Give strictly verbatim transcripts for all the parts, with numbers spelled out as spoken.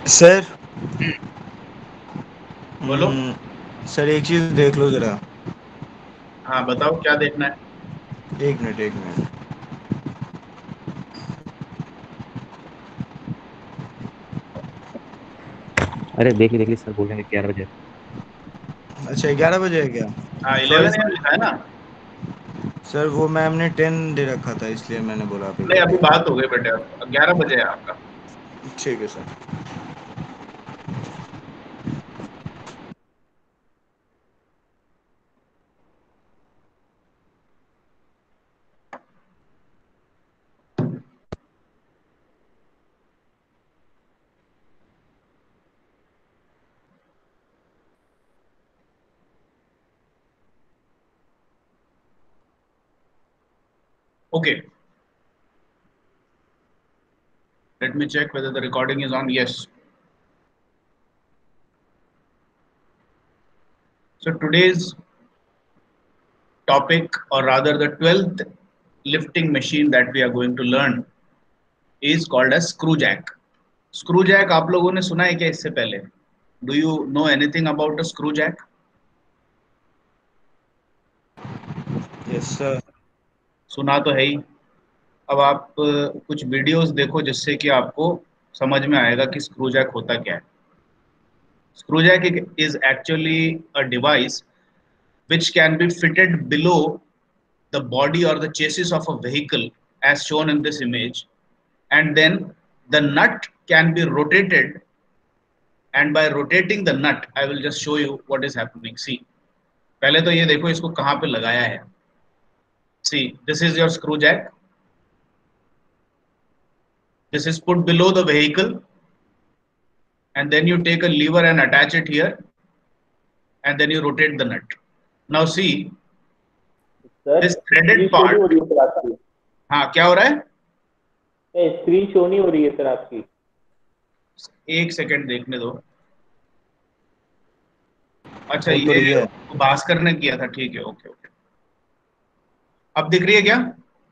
Sir. हम्म, बोलो। हम्म, sir एक चीज़ देख लो ज़रा। हाँ बताओ क्या देखना है। एक मिनट एक मिनट। अरे देख ली देख ली, सर बोल रहे हैं ग्यारह बजे। अच्छा, ग्यारह बजे है क्या? हाँ सॉरी इलेवन एम सर। लिखा है ना। सर वो मैम ने टेन दे रखा था, इसलिए मैंने बोला आप नहीं ग्यारह अभी बजे। बात हो गई बेटे, ग्यारह बजे है आपका। ठीक है sir. Okay, let me check whether the recording is on. Yes, so today's topic, or rather the twelfth lifting machine that we are going to learn, is called as screw jack. Screw jack आप लोगों ने सुना है क्या इससे पहले? Do you know anything about a screw jack? Yes sir. सुना तो है ही। अब आप अ, कुछ वीडियोस देखो जिससे कि आपको समझ में आएगा कि स्क्रू जैक होता क्या है। Screw jack is actually a device which can be fitted below the body or the chassis of a vehicle as shown in this image, and then the nut can be rotated, and by rotating the nut I will just show you what is happening. See, पहले तो ये देखो इसको कहाँ पे लगाया है। See, this is your screw jack. This is put below the vehicle, and then you take a lever and attach it here, and then you rotate the nut. Now see, sir this screen threaded show नहीं part, हो रही है sir आपकी। हाँ क्या हो रहा है? स्क्रीन शो नहीं हो रही है सर आपकी। एक सेकंड देखने दो। अच्छा हो तो ये रही है। भास्कर ने किया था, ठीक है, ओके ओके। अब दिख रही है क्या?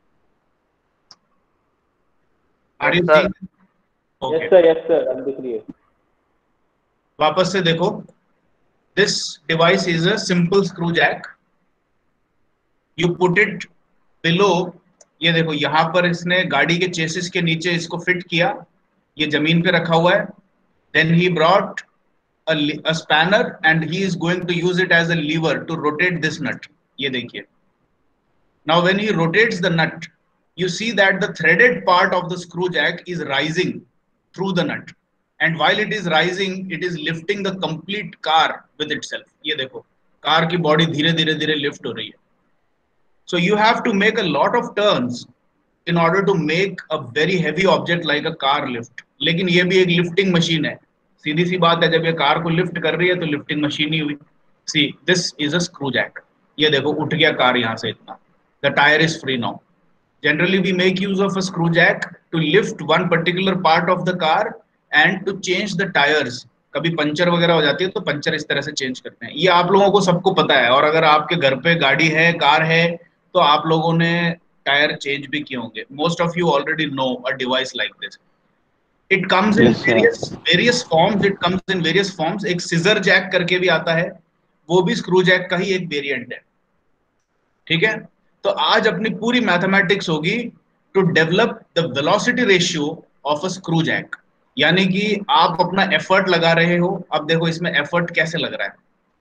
Are yes you sir. Seeing? Yes okay, sir yes sir अब दिख रही है। वापस से देखो। This device is a simple screw jack. You put it below, ये देखो यहाँ पर इसने गाड़ी के चेसिस के नीचे इसको फिट किया, ये जमीन पे रखा हुआ है। Then he brought a, a spanner and he is going to use it as a lever to rotate this nut. ये देखिए, now when he rotates the nut, you see that the threaded part of the screw jack is rising through the nut, and while it is rising it is lifting the complete car with itself. ये देखो car की body धीरे धीरे धीरे lift हो रही है। So you have to make a lot of turns in order to make a very heavy object like a car lift. लेकिन ये भी एक लिफ्टिंग मशीन है। सीधी सी बात है, जब ये कार को लिफ्ट कर रही है तो लिफ्टिंग मशीन ही हुई। See this is a screw jack. ये देखो उठ गया कार यहाँ से इतना। The tyre is free now. Generally, we make use of a screw jack to lift one particular part of the car and to change the tires. कभी puncture वगैरह हो जाती है तो पंचर इस तरह से चेंज करते हैं। ये आप लोगों को सबको पता है, और अगर आपके घर पे गाड़ी है, कार है, तो आप लोगों ने टायर चेंज भी किए होंगे। Most of you already know a device like this. It comes in yes sir. Various various forms it comes in various forms. एक सीजर जैक करके भी आता है, वो भी स्क्रू जैक का ही एक वेरिएंट है। ठीक है, तो आज अपनी पूरी मैथमेटिक्स होगी to develop the velocity ratio of a screw jack. यानी कि आप अपना एफर्ट लगा रहे हो। अब देखो इसमें एफर्ट कैसे लग रहा है।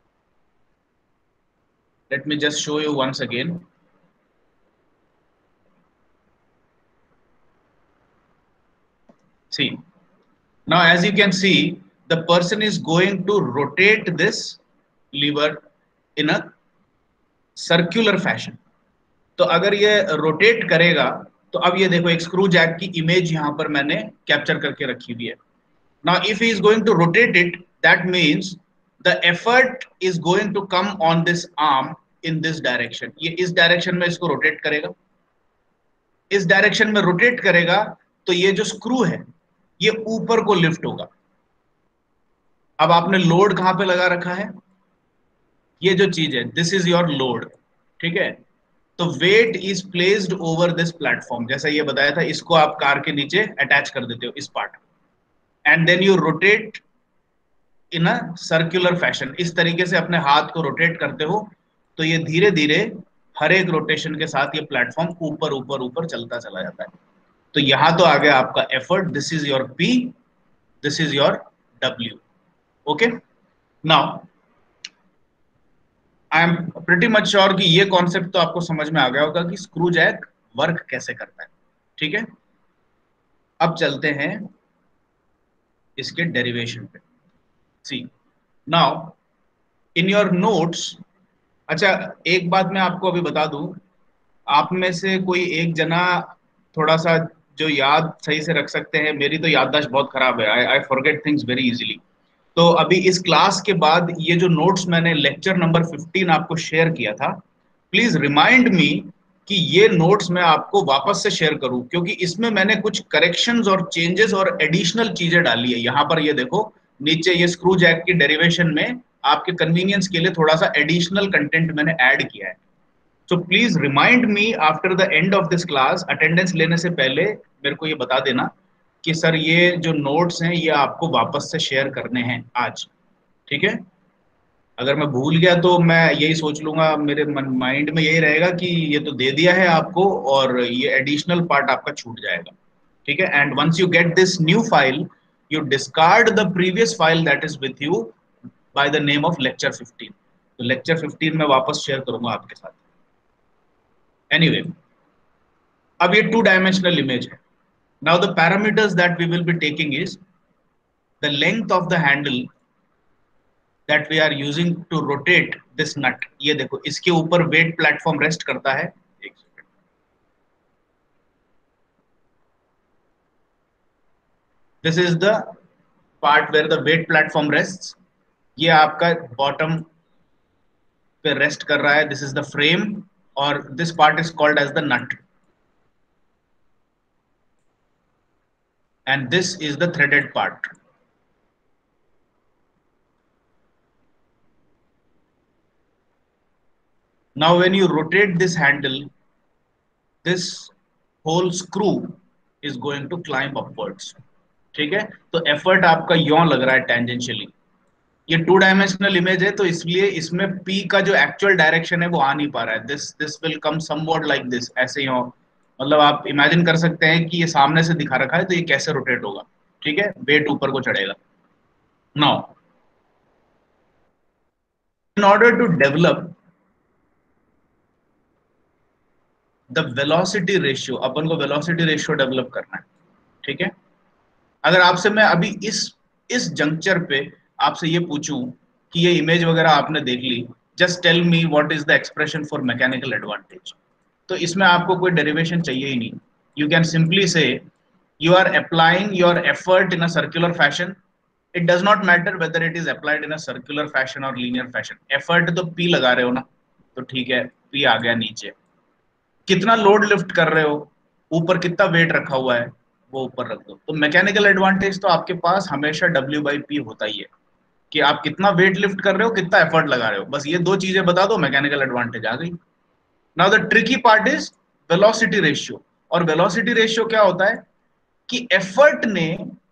Let me just show you once again. See, now as you can see, the person is going to rotate this lever in a circular fashion. तो अगर ये रोटेट करेगा, तो अब ये देखो एक स्क्रू जैक की इमेज यहां पर मैंने कैप्चर करके रखी हुई है। Now, if he is going to rotate it, that means the effort is going to come on this arm in this direction. ये इस डायरेक्शन में इसको रोटेट करेगा, इस डायरेक्शन में रोटेट करेगा, तो ये जो स्क्रू है ये ऊपर को लिफ्ट होगा। अब आपने लोड कहां पे लगा रखा है? ये जो चीज है, दिस इज योर लोड। ठीक है, तो weight is placed over this platform. जैसा ये बताया था, इसको आप कार के नीचे अटैच कर देते हो, इस part. And then you rotate in a circular fashion, इस तरीके से अपने हाथ को रोटेट करते हो तो ये धीरे धीरे हर एक रोटेशन के साथ ये प्लेटफॉर्म ऊपर ऊपर ऊपर चलता चला जाता है। तो यहां तो आ गया आपका effort, this is your P, this is your W. Okay, now I am pretty much sure कि ये कॉन्सेप्ट तो आपको समझ में आ गया होगा कि स्क्रू जैक वर्क कैसे करता है। ठीक है, अब चलते हैं इसके डेरिवेशन पे। See now in your notes, अच्छा एक बात मैं आपको अभी बता दूं, आप में से कोई एक जना थोड़ा सा जो याद सही से रख सकते हैं, मेरी तो याददाश्त बहुत खराब है, I I forget things very easily. तो अभी इस क्लास के बाद ये जो नोट्स मैंने लेक्चर नंबर फिफ्टीन आपको शेयर किया था, प्लीज रिमाइंड मी कि ये नोट्स मैं आपको वापस से शेयर करूं, क्योंकि इसमें मैंने कुछ करेक्शंस और चेंजेस और एडिशनल चीजें डाली है। यहां पर ये देखो नीचे ये स्क्रू जैक की डेरिवेशन में आपके कन्वीनियंस के लिए थोड़ा सा एडिशनल कंटेंट मैंने ऐड किया है। So please remind me after the end of this class, attendance लेने से पहले मेरे को ये बता देना कि सर ये जो नोट्स हैं ये आपको वापस से शेयर करने हैं आज। ठीक है, अगर मैं भूल गया तो मैं यही सोच लूंगा, मेरे माइंड में यही रहेगा कि ये तो दे दिया है आपको और ये एडिशनल पार्ट आपका छूट जाएगा। ठीक है, and once you get this new file, you discard the previous file that is with you by the name of lecture fifteen. तो लेक्चर फिफ्टीन में वापस शेयर करूंगा आपके साथ। एनीवे anyway, अब ये टू डायमेंशनल इमेज है। Now the parameters that we will be taking is the length of the handle that we are using to rotate this nut। ये देखो इसके ऊपर वेट प्लेटफॉर्म रेस्ट करता है। एक second, this is the part where the weight platform rests. ये आपका bottom पे रेस्ट कर रहा है, दिस इज द फ्रेम, और this part is called as the nut, and this is the threaded part. Now when you rotate this handle, this whole screw is going to climb upwards। ठीक है, तो effort आपका यों लग रहा है tangentially. ये टू डायमेंशनल इमेज है तो इसलिए इसमें P का जो एक्चुअल डायरेक्शन है वो आ नहीं पा रहा है। This this will come somewhat like this, ऐसे ही हो, मतलब आप इमेजिन कर सकते हैं कि ये सामने से दिखा रखा है तो ये कैसे रोटेट होगा। ठीक है, वेट ऊपर को चढ़ेगा। Now in order to develop the velocity ratio, अपन को वेलोसिटी रेशियो डेवलप करना है। ठीक है, अगर आपसे मैं अभी इस इस जंक्चर पे आपसे ये पूछूं कि ये इमेज वगैरह आपने देख ली, just tell me what is the expression for mechanical advantage, तो इसमें आपको कोई डेरिवेशन चाहिए ही नहीं। You can simply say you are applying your effort in a circular fashion. It does not matter whether it is applied in a circular fashion or linear fashion, effort तो P लगा रहे हो ना, तो ठीक है पी आ गया नीचे। कितना लोड लिफ्ट कर रहे हो, ऊपर कितना वेट रखा हुआ है वो ऊपर रख दो। तो मैकेनिकल एडवांटेज तो आपके पास हमेशा डब्ल्यू बाई पी होता ही है कि आप कितना वेट लिफ्ट कर रहे हो, कितना एफर्ट लगा रहे हो, बस ये दो चीजें बता दो, मैकेनिकल एडवांटेज आ गई। Now the tricky part is velocity ratio. और वेलोसिटी रेशियो क्या होता है कि एफर्ट ने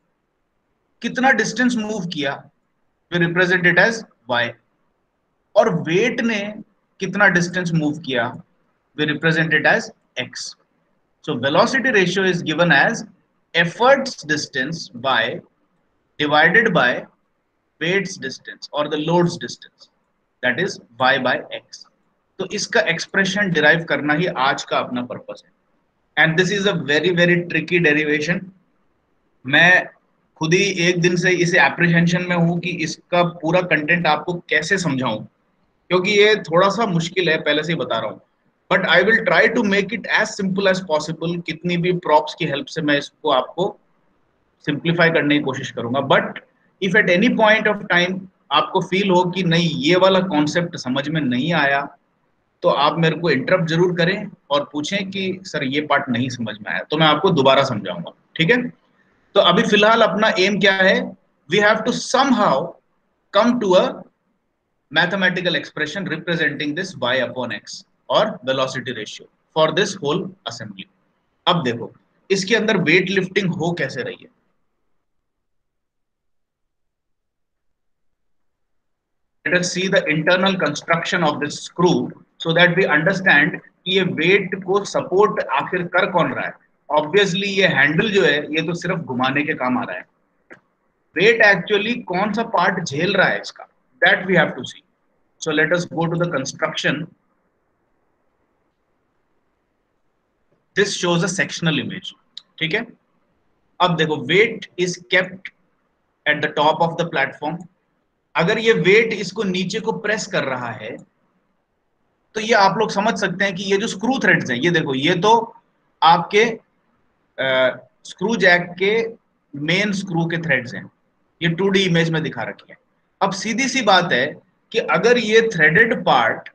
कितना डिस्टेंस मूव किया, we represent it as Y, और वेट ने कितना डिस्टेंस मूव किया, we represent it as x। So velocity ratio is given as effort's distance by divided by weight's distance or the load's distance, that is y by x। तो इसका expression derive करना ही आज का अपना purpose है, and this is a very very tricky derivation. मैं खुद ही एक दिन से इसे एप्रीहेंशन में हूं कि इसका पूरा कंटेंट आपको कैसे समझाऊं, क्योंकि ये थोड़ा सा मुश्किल है, पहले से ही बता रहा हूं। But I will try to make it as simple as possible. कितनी भी प्रॉप्स की हेल्प से मैं इसको आपको सिंप्लीफाई करने की कोशिश करूंगा। But if at any point of time आपको फील हो कि नहीं ये वाला कॉन्सेप्ट समझ में नहीं आया, तो आप मेरे को इंटरप्ट जरूर करें और पूछें कि सर ये पार्ट नहीं समझ में आया, तो मैं आपको दोबारा समझाऊंगा। ठीक है, तो अभी फिलहाल अपना एम क्या है, we have to somehow come to a mathematical expression representing this y upon x और velocity ratio for this whole assembly. अब देखो इसके अंदर वेट लिफ्टिंग हो कैसे रही है। let us see the internal construction of this screw so that we understand कि ये weight को support आखिर कर कौन रहा है. Obviously ये handle जो है ये तो सिर्फ घुमाने के काम आ रहा है. Weight actually कौन सा part झेल रहा है इसका, that we have to see. So let us go to the construction. This shows a sectional image. ठीक है. अब देखो weight is kept at the top of the platform. अगर ये वेट इसको नीचे को प्रेस कर रहा है तो ये आप लोग समझ सकते हैं कि ये जो स्क्रू थ्रेड्स हैं, ये देखो ये तो आपके स्क्रू जैक के मेन स्क्रू के थ्रेड्स हैं, ये टू डी इमेज में दिखा रखी है. अब सीधी सी बात है कि अगर ये थ्रेडेड पार्ट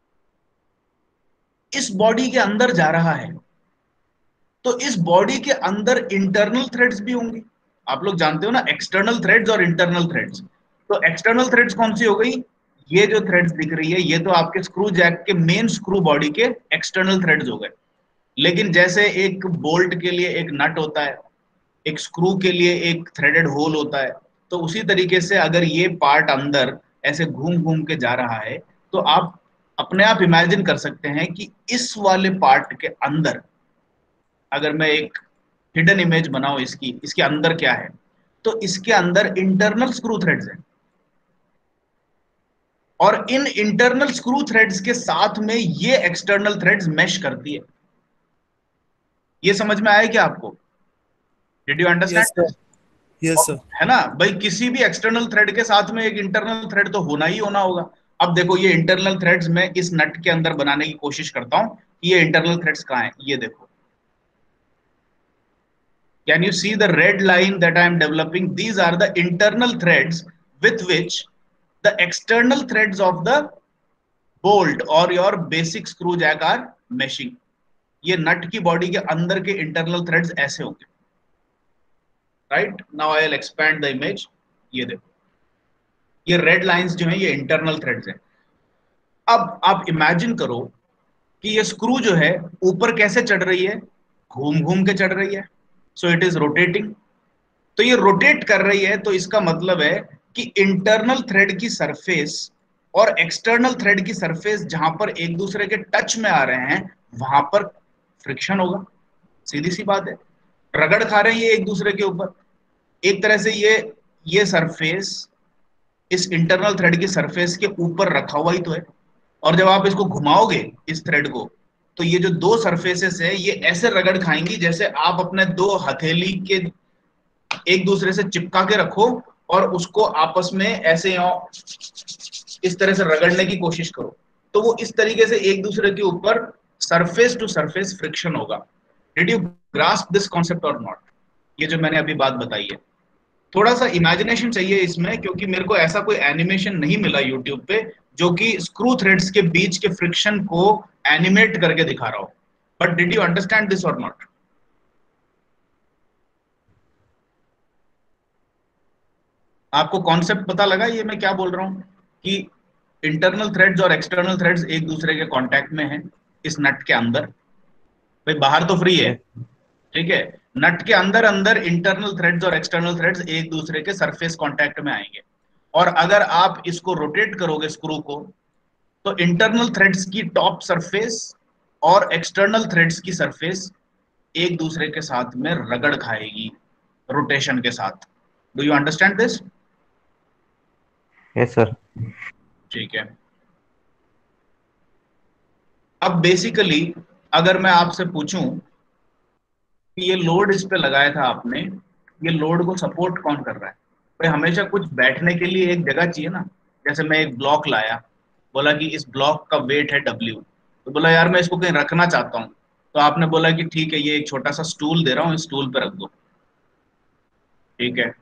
इस बॉडी के अंदर जा रहा है तो इस बॉडी के अंदर इंटरनल थ्रेड्स भी होंगे. आप लोग जानते हो ना एक्सटर्नल थ्रेड्स और इंटरनल थ्रेड्स. तो एक्सटर्नल थ्रेड्स कौन सी हो गई, ये जो थ्रेड्स दिख रही है ये तो आपके स्क्रू जैक के मेन स्क्रू बॉडी के एक्सटर्नल थ्रेड्स हो गए. लेकिन जैसे एक बोल्ट के लिए एक नट होता है, एक स्क्रू के लिए एक थ्रेडेड होल होता है, तो उसी तरीके से अगर ये पार्ट अंदर ऐसे घूम घूम के जा रहा है तो आप अपने आप इमेजिन कर सकते हैं कि इस वाले पार्ट के अंदर अगर मैं एक हिडन इमेज बनाऊं इसकी, इसके अंदर क्या है, तो इसके अंदर इंटरनल स्क्रू थ्रेड्स हैं और इन इंटरनल स्क्रू थ्रेड्स के साथ में ये एक्सटर्नल थ्रेड्स मैश करती है. ये समझ में आया क्या आपको? Did you understand? Yes sir. है ना भाई, किसी भी एक्सटर्नल थ्रेड के साथ में एक इंटरनल थ्रेड तो होना ही होना होगा. अब देखो ये इंटरनल थ्रेड्स मैं इस नट के अंदर बनाने की कोशिश करता हूं कि ये इंटरनल थ्रेड्स कहां हैं. ये देखो, can you see the red line that I am developing? These are the internal threads with which the external threads of the bolt or your basic screw jack are meshing. ये नट की body के अंदर के internal threads ऐसे होंगे. Right, now I will expand the image. ये देखो ये रेड लाइंस जो हैं ये इंटरनल थ्रेड्स हैं. अब आप इमेजिन करो कि ये स्क्रू जो है ऊपर कैसे चढ़ रही है, घूम घूम के चढ़ रही है. So it is rotating. तो ये रोटेट कर रही है तो इसका मतलब है कि इंटरनल थ्रेड की सरफेस और एक्सटर्नल थ्रेड की सरफेस जहां पर एक दूसरे के टच में आ रहे हैं वहां पर फ्रिक्शन होगा. सीधी सी बात है, रगड़ खा रहे हैं ये एक दूसरे के ऊपर. एक तरह से ये ये सरफेस इस इंटरनल थ्रेड की सरफेस के ऊपर रखा हुआ ही तो है, और जब आप इसको घुमाओगे इस थ्रेड को तो ये जो दो सरफेसेस है ये ऐसे रगड़ खाएंगी जैसे आप अपने दो हथेली के एक दूसरे से चिपका के रखो और उसको आपस में ऐसे इस तरह से रगड़ने की कोशिश करो, तो वो इस तरीके से एक दूसरे के ऊपर सरफेस टू सरफेस फ्रिक्शन होगा. Did you grasp this concept or not? ये जो मैंने अभी बात बताई है, थोड़ा सा इमेजिनेशन चाहिए इसमें, क्योंकि मेरे को ऐसा कोई एनिमेशन नहीं मिला यूट्यूब पे जो कि स्क्रू थ्रेड्स के बीच के फ्रिक्शन को एनिमेट करके दिखा रहा हो. But did you understand this or not? आपको कॉन्सेप्ट पता लगा ये मैं क्या बोल रहा हूं कि इंटरनल थ्रेड्स और एक्सटर्नल थ्रेड्स एक दूसरे के कांटेक्ट में हैं इस नट के अंदर. भाई बाहर तो फ्री है, ठीक है, नट के अंदर अंदर इंटरनल थ्रेड्स और एक्सटर्नल थ्रेड्स एक दूसरे के सरफेस कांटेक्ट में आएंगे. और अगर आप इसको रोटेट करोगे स्क्रू को तो इंटरनल थ्रेड्स की टॉप सरफेस और एक्सटर्नल थ्रेड्स की सरफेस एक दूसरे के साथ में रगड़ खाएगी रोटेशन के साथ. Do you understand this? Yes sir. ठीक है. अब बेसिकली अगर मैं आपसे पूछूं कि ये लोड इस पे लगाया था आपने, ये लोड को सपोर्ट कौन कर रहा है? भाई हमेशा कुछ बैठने के लिए एक जगह चाहिए ना. जैसे मैं एक ब्लॉक लाया, बोला कि इस ब्लॉक का वेट है डब्ल्यू, तो बोला यार मैं इसको कहीं रखना चाहता हूँ, तो आपने बोला कि ठीक है ये एक छोटा सा स्टूल दे रहा हूँ, इस स्टूल पे रख दो. ठीक है,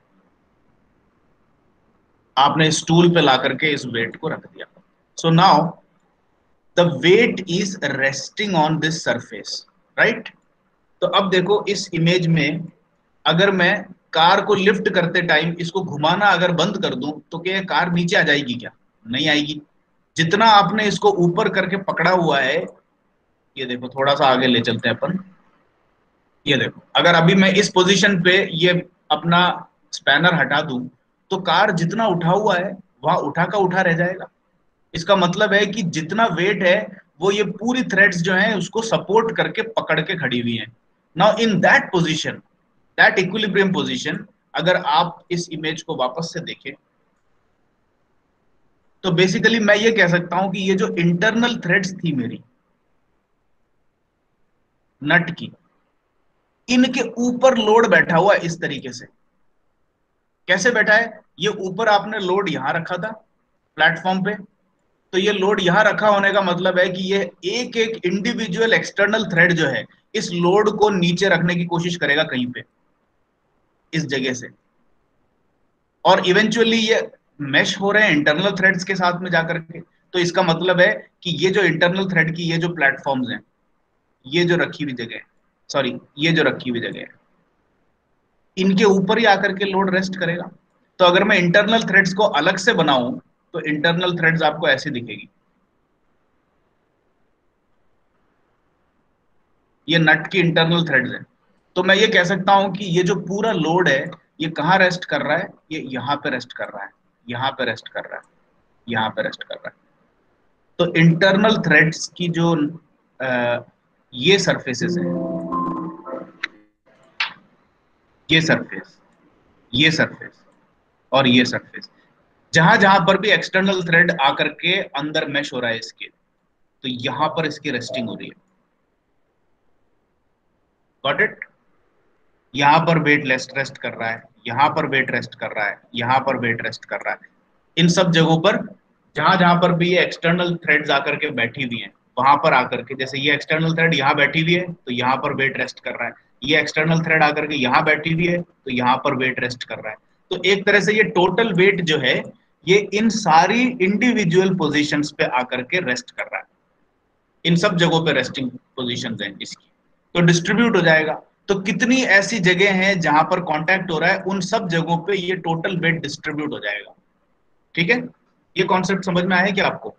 आपने स्टूल पे ला करके इस वेट को रख दिया. So now the weight is resting on this surface, right? तो अब देखो इस इमेज में अगर मैं कार को लिफ्ट करते टाइम इसको घुमाना अगर बंद कर दूं तो क्या कार नीचे आ जाएगी? क्या नहीं आएगी. जितना आपने इसको ऊपर करके पकड़ा हुआ है, ये देखो थोड़ा सा आगे ले चलते हैं अपन. ये देखो अगर अभी मैं इस पोजीशन पे ये अपना स्पैनर हटा दूं तो कार जितना उठा हुआ है वहां उठा का उठा रह जाएगा। इसका मतलब है कि जितना वेट है वो ये पूरी थ्रेड्स जो हैं उसको सपोर्ट करके पकड़ के खड़ी हुई हैं। Now in that position, that equilibrium position, अगर आप इस इमेज को वापस से देखें तो बेसिकली मैं ये कह सकता हूं कि ये जो इंटरनल थ्रेड्स थी मेरी नट की, इनके ऊपर लोड बैठा हुआ है इस तरीके से। कैसे बैठा है? ये ऊपर आपने लोड यहां रखा था प्लेटफॉर्म पे, तो ये लोड यहां रखा होने का मतलब है कि ये एक एक इंडिविजुअल एक्सटर्नल थ्रेड जो है इस लोड को नीचे रखने की कोशिश करेगा कहीं पे इस जगह से, और इवेंचुअली ये मैश हो रहे हैं इंटरनल थ्रेड्स के साथ में जाकर के। तो इसका मतलब है कि ये जो इंटरनल थ्रेड की ये जो प्लेटफॉर्म्स हैं, ये जो रखी हुई जगह है, सॉरी ये जो रखी हुई जगह है, इनके ऊपर ही आकर के लोड रेस्ट करेगा। तो अगर मैं इंटरनल थ्रेड्स को अलग से बनाऊं तो इंटरनल थ्रेड्स आपको ऐसे दिखेगी। ये नट की इंटरनल थ्रेड्स हैं। तो मैं ये कह सकता हूं कि ये जो पूरा लोड है ये कहां रेस्ट कर रहा है? ये यहां पे रेस्ट कर रहा है, यहां पे रेस्ट कर रहा है, यहां पे रेस्ट कर रहा है। तो इंटरनल थ्रेड्स की जो आ, ये सरफेसेस हैं, ये सरफेस, ये सरफेस और ये सरफेस, जहां जहां पर भी एक्सटर्नल थ्रेड आकर के अंदर मैश हो रहा है इसके, तो यहां पर इसकी रेस्टिंग हो रही है। Got it? यहां पर वेट रेस्ट रेस्ट कर रहा है, यहां पर वेट रेस्ट कर रहा है, यहां पर वेट रेस्ट कर रहा है। इन सब जगहों पर जहां जहां पर भी ये एक्सटर्नल थ्रेड्स आकर के बैठी हुई हैं, वहां पर आकर के, जैसे ये एक्सटर्नल थ्रेड यहां बैठी हुई है तो यहां पर वेट रेस्ट कर रहा है, ये एक्सटर्नल थ्रेड आकर के यहां बैठी हुई है तो यहां पर वेट रेस्ट कर रहा है। तो एक तरह से ये टोटल वेट जो है ये इन सारी इंडिविजुअल पोजीशंस पे आकर के रेस्ट कर रहा है। इन सब जगहों पे रेस्टिंग पोजीशंस हैं इसकी, तो डिस्ट्रीब्यूट हो जाएगा। तो कितनी ऐसी जगह हैं जहां पर कांटेक्ट हो रहा है, उन सब जगहों पे ये टोटल वेट डिस्ट्रीब्यूट हो जाएगा। ठीक है, ये कॉन्सेप्ट समझ में आया क्या आपको?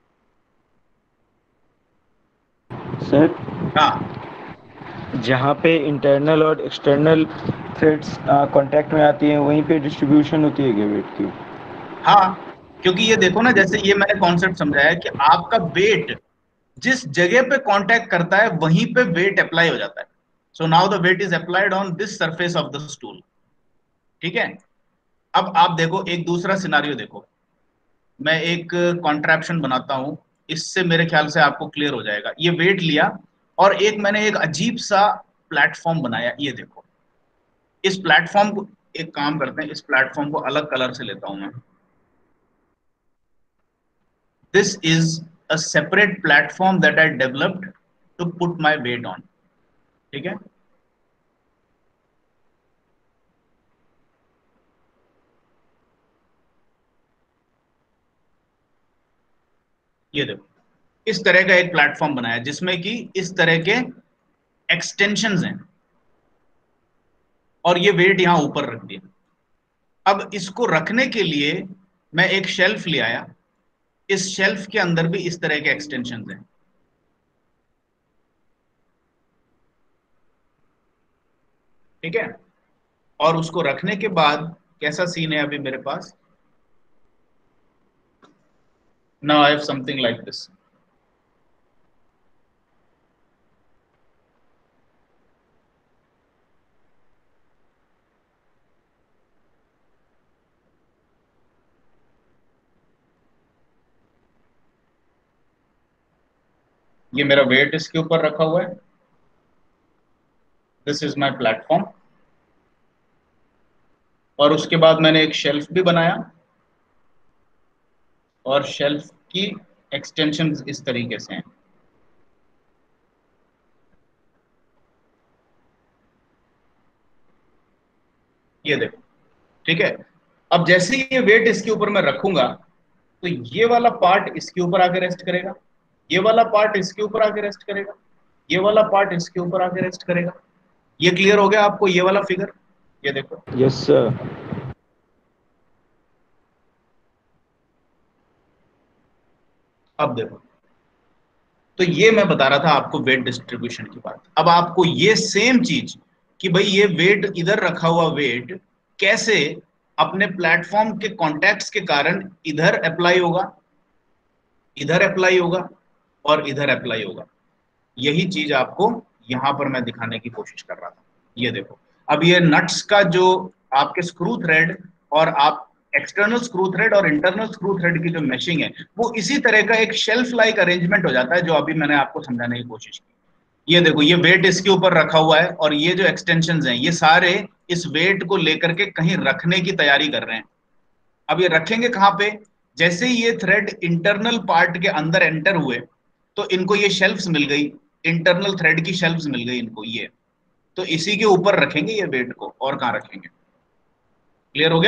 सर हाँ, जहाँ पे इंटरनल और एक्सटर्नल थ्रेड्स कांटेक्ट में आती हैं वहीं पे डिस्ट्रीब्यूशन होती है क्या वेट की? हाँ, क्योंकि ये देखो ना, जैसे ये मैंने कॉन्सेप्ट समझाया कि आपका वेट जिस जगह पे कांटेक्ट करता है वहीं पे वेट अप्लाई हो जाता है। So now the weight is applied on this surface of the stool. ठीक है, अब आप देखो एक दूसरा सिनारियो देखो। मैं एक कॉन्ट्रैप्शन बनाता हूं, इससे मेरे ख्याल से आपको क्लियर हो जाएगा। ये वेट लिया और एक मैंने एक अजीब सा प्लेटफॉर्म बनाया। ये देखो, इस प्लेटफॉर्म को, एक काम करते हैं, इस प्लेटफॉर्म को अलग कलर से लेता हूं मैं। This is a separate platform that I developed to put my weight on. ठीक है, ये देखो इस तरह का एक प्लेटफॉर्म बनाया जिसमें कि इस तरह के एक्सटेंशंस हैं और ये वेट यहां ऊपर रख दिया। अब इसको रखने के लिए मैं एक शेल्फ ले आया, इस शेल्फ के अंदर भी इस तरह के एक्सटेंशंस हैं। ठीक है, और उसको रखने के बाद कैसा सीन है अभी मेरे पास? Now I have something like this. ये मेरा वेट इसके ऊपर रखा हुआ है, दिस इज माय प्लेटफॉर्म। और उसके बाद मैंने एक शेल्फ भी बनाया और शेल्फ की एक्सटेंशन इस तरीके से हैं। ये देखो, ठीक है। अब जैसे ये वेट इसके ऊपर मैं रखूंगा तो ये वाला पार्ट इसके ऊपर आके रेस्ट करेगा, ये वाला पार्ट इसके ऊपर आके रेस्ट करेगा, ये वाला पार्ट इसके ऊपर आके रेस्ट करेगा। ये क्लियर हो गया आपको ये वाला फिगर? ये देखो, यस सर। अब देखो, तो ये मैं बता रहा था आपको वेट डिस्ट्रीब्यूशन की बात। अब आपको ये सेम चीज कि भाई ये वेट इधर रखा हुआ वेट कैसे अपने प्लेटफॉर्म के कॉन्टैक्ट्स के कारण इधर अप्लाई होगा, इधर अप्लाई होगा और इधर अप्लाई होगा। यही चीज आपको यहां पर मैं दिखाने की कोशिश कर रहा था। ये देखो, अब ये नट्स का जो आपके स्क्रू थ्रेड और आप एक्सटर्नल स्क्रू थ्रेड और इंटरनल स्क्रू थ्रेड की जो मैशिंग है वो इसी तरह का एक शेल्फ लाइक अरेंजमेंट हो जाता है, जो अभी मैंने आपको समझाने की कोशिश की। ये देखो, ये वेट इसके ऊपर रखा हुआ है और ये जो एक्सटेंशंस हैं ये सारे इस वेट को लेकर के कहीं रखने की तैयारी कर रहे हैं। अब ये रखेंगे कहां पे? जैसे ही ये थ्रेड इंटरनल पार्ट के अंदर एंटर हुए तो इनको ये शेल्फ्स मिल गई, इंटरनल थ्रेड की शेल्फ्स मिल गई इनको, ये तो इसी के ऊपर रखेंगे ये वेट को, और कहां रखेंगे? क्लियर हो गया?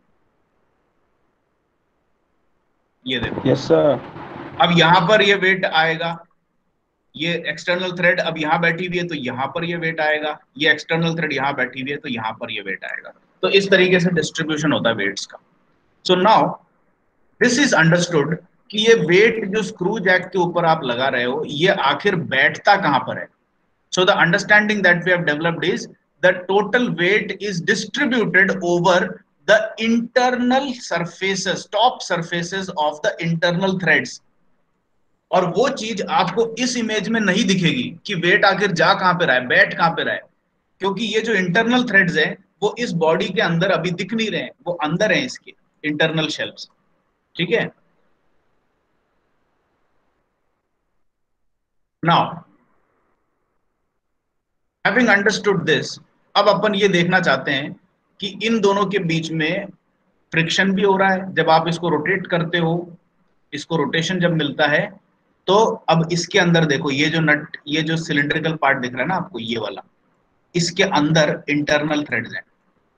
ये देखो, यस सर। अब यहां पर ये वेट आएगा, ये एक्सटर्नल थ्रेड अब यहां बैठी हुई है तो यहां पर ये वेट आएगा, ये एक्सटर्नल थ्रेड यहां बैठी हुई है तो यहां पर ये वेट आएगा। तो इस तरीके से डिस्ट्रीब्यूशन होता है वेट्स का। So now this is understood कि ये वेट जो स्क्रू जैक के ऊपर आप लगा रहे हो ये आखिर बैठता कहां पर है। So the understanding that we have developed is the total weight is distributed over the internal surfaces, top surfaces of the internal threads. और वो चीज आपको इस इमेज में नहीं दिखेगी कि वेट आखिर जा कहां पे रहा है, बैठ कहां पे रहा है, क्योंकि ये जो इंटरनल थ्रेड्स है वो इस बॉडी के अंदर अभी दिख नहीं रहे हैं, वो अंदर है इसके इंटरनल शेल्फ्स। ठीक है, नाउ हैविंग अंडरस्टूड दिस, अब अपन ये देखना चाहते हैं कि इन दोनों के बीच में फ्रिक्शन भी हो रहा है जब आप इसको रोटेट करते हो, इसको रोटेशन जब मिलता है तो अब इसके अंदर देखो, ये जो नट, ये जो सिलिंड्रिकल पार्ट दिख रहा है ना आपको, ये वाला, इसके अंदर इंटरनल थ्रेड्स हैं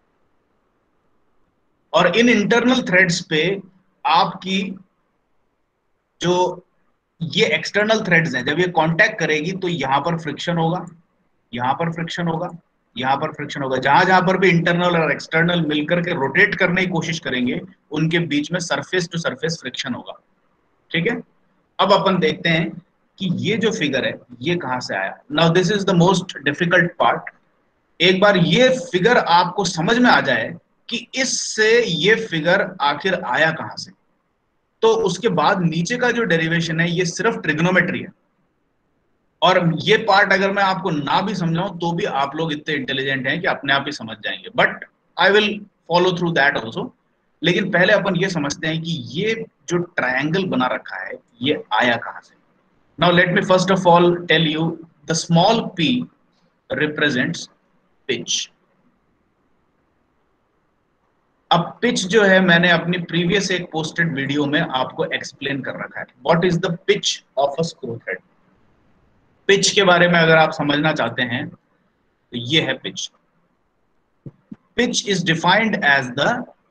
और इन इंटरनल थ्रेड्स पे आपकी जो ये एक्सटर्नल थ्रेड्स हैं जब ये कांटेक्ट करेगी तो यहां पर फ्रिक्शन होगा, यहां पर फ्रिक्शन होगा, यहां पर फ्रिक्शन होगा। जहां जहां पर भी इंटरनल और एक्सटर्नल मिलकर के रोटेट करने की कोशिश करेंगे उनके बीच में सरफेस टू सरफेस फ्रिक्शन होगा। ठीक है, अब अपन देखते हैं कि ये जो फिगर है ये कहां से आया। Now this is the most difficult part. एक बार ये फिगर आपको समझ में आ जाए कि इससे ये फिगर आखिर आया कहां से, तो उसके बाद नीचे का जो डेरिवेशन है ये सिर्फ ट्रिग्नोमेट्री है। और ये पार्ट अगर मैं आपको ना भी समझाऊं तो भी आप लोग इतने इंटेलिजेंट हैं कि अपने आप ही समझ जाएंगे, but I will follow through that also. लेकिन पहले अपन ये समझते हैं कि ये जो ट्रायंगल बना रखा है ये आया कहां से। Now let me first of all tell you the small p represents pitch. अब पिच जो है मैंने अपनी प्रीवियस एक पोस्टेड वीडियो में आपको एक्सप्लेन कर रखा है। What is the pitch of a screw thread. Pitch के बारे में अगर आप समझना चाहते हैं तो ये है pitch. Pitch is defined as the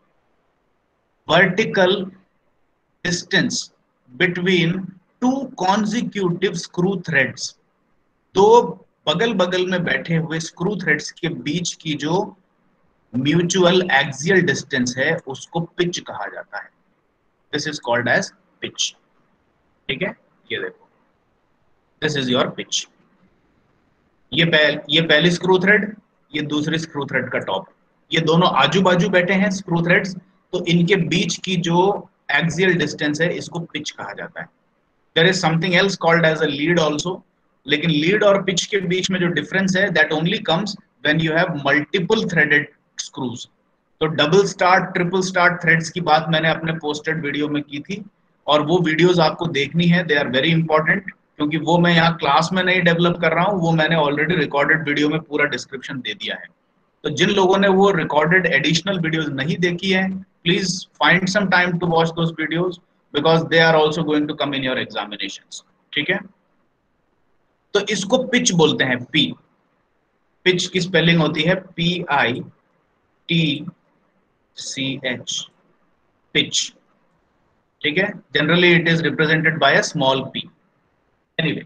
vertical distance between two consecutive screw threads. दो बगल बगल में बैठे हुए स्क्रू थ्रेड्स के बीच की जो म्यूचुअल एक्सियल डिस्टेंस है उसको पिच कहा जाता है। This is called as pitch. ठीक है, ये देखो, दिस इज योर पिच। ये पहल, ये पहली स्क्रू थ्रेड, ये दूसरी स्क्रू थ्रेड का टॉप, ये दोनों आजू बाजू बैठे हैं स्क्रू थ्रेड्स, तो इनके बीच की जो एक्सियल डिस्टेंस है इसको पिच कहा जाता है। There is something else called as a lead also, लेकिन लीड और पिच के बीच में जो डिफरेंस है that only comes when you have multiple threaded screws. तो double start, triple start threads की बात मैंने अपने पोस्टेड वीडियो में की थी और वो वीडियोस आपको देखनी है, दे आर वेरी इंपॉर्टेंट, क्योंकि वो मैं यहाँ क्लास में नहीं डेवलप कर रहा हूँ, वो मैंने ऑलरेडी रिकॉर्डेड वीडियो में पूरा डिस्क्रिप्शन दे दिया है। तो जिन लोगों ने वो रिकॉर्डेड एडिशनल वीडियोस नहीं देखी है, please find some time to watch those videos because they are also going to come in your examinations. ठीक है, तो इसको पिच बोलते हैं, पी। पिच की स्पेलिंग होती है P I T C H, pitch. ठीक है, generally it is represented by a small P. Anyway,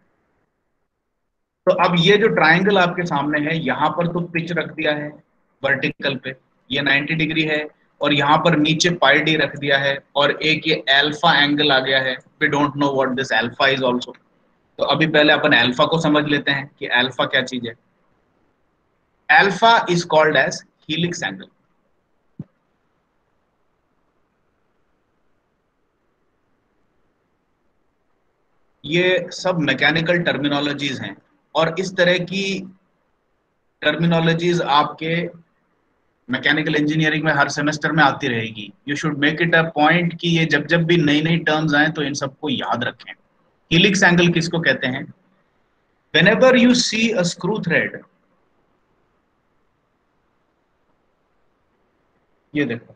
तो अब ये जो ट्रायंगल आपके सामने है यहाँ पर तो पिच रख दिया है वर्टिकल पे, ये नाइंटी डिग्री है, और यहाँ पर नीचे पाई डी रख दिया है, और एक ये अल्फा एंगल आ गया है। We don't know what this alpha is also. तो अभी पहले अपन अल्फा को समझ लेते हैं कि अल्फा क्या चीज है। Alpha is called as helix angle. ये सब मैकेनिकल टर्मिनोलॉजीज हैं, और इस तरह की टर्मिनोलॉजीज आपके मैकेनिकल इंजीनियरिंग में हर सेमेस्टर में आती रहेगी। You should make it a point कि ये जब जब भी नई नई टर्म्स आए तो इन सबको याद रखें। हीलिक्स एंगल किसको कहते हैं? whenever you see a screw thread, ये देखो,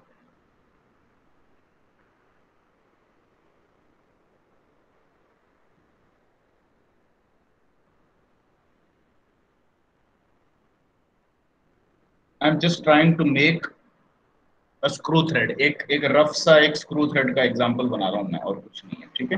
I am just trying to make a screw thread, एक एक रफ सा एक स्क्रू थ्रेड का एग्जांपल बना रहा हूं मैं, और कुछ नहीं है, ठीक है।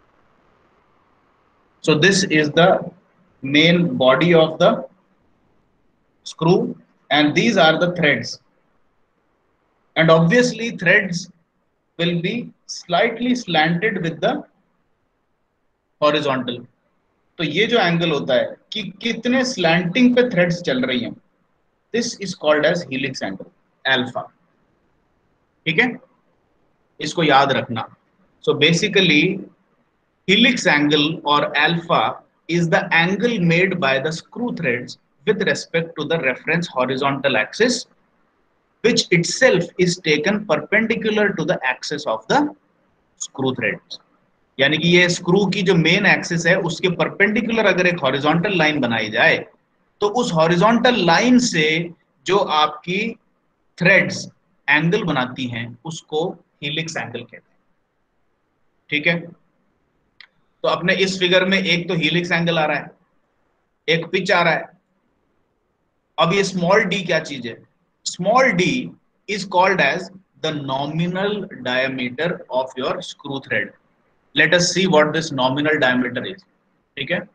So this is the main body of the screw and these are the threads, and obviously threads will be slightly slanted with the horizontal। तो ये जो एंगल होता है कि कितने स्लैंटिंग पे थ्रेड्स चल रही हैं, this is called as helix angle, alpha. ठीक है, इसको याद रखना। So basically helix angle or alpha is the angle made by the screw threads with respect to the reference horizontal axis, which itself is taken perpendicular to the axis of the screw threads। यानी कि ये screw की जो main axis है उसके perpendicular अगर एक horizontal line बनाई जाए तो उस हॉरिजॉन्टल लाइन से जो आपकी थ्रेड्स एंगल बनाती हैं उसको हीलिक्स एंगल कहते हैं। ठीक है, तो अपने इस फिगर में एक तो हीलिक्स एंगल आ रहा है, एक पिच आ रहा है। अब ये स्मॉल डी क्या चीज है? Small D is called as the nominal diameter of your screw thread. Let us see what this nominal diameter is. ठीक है,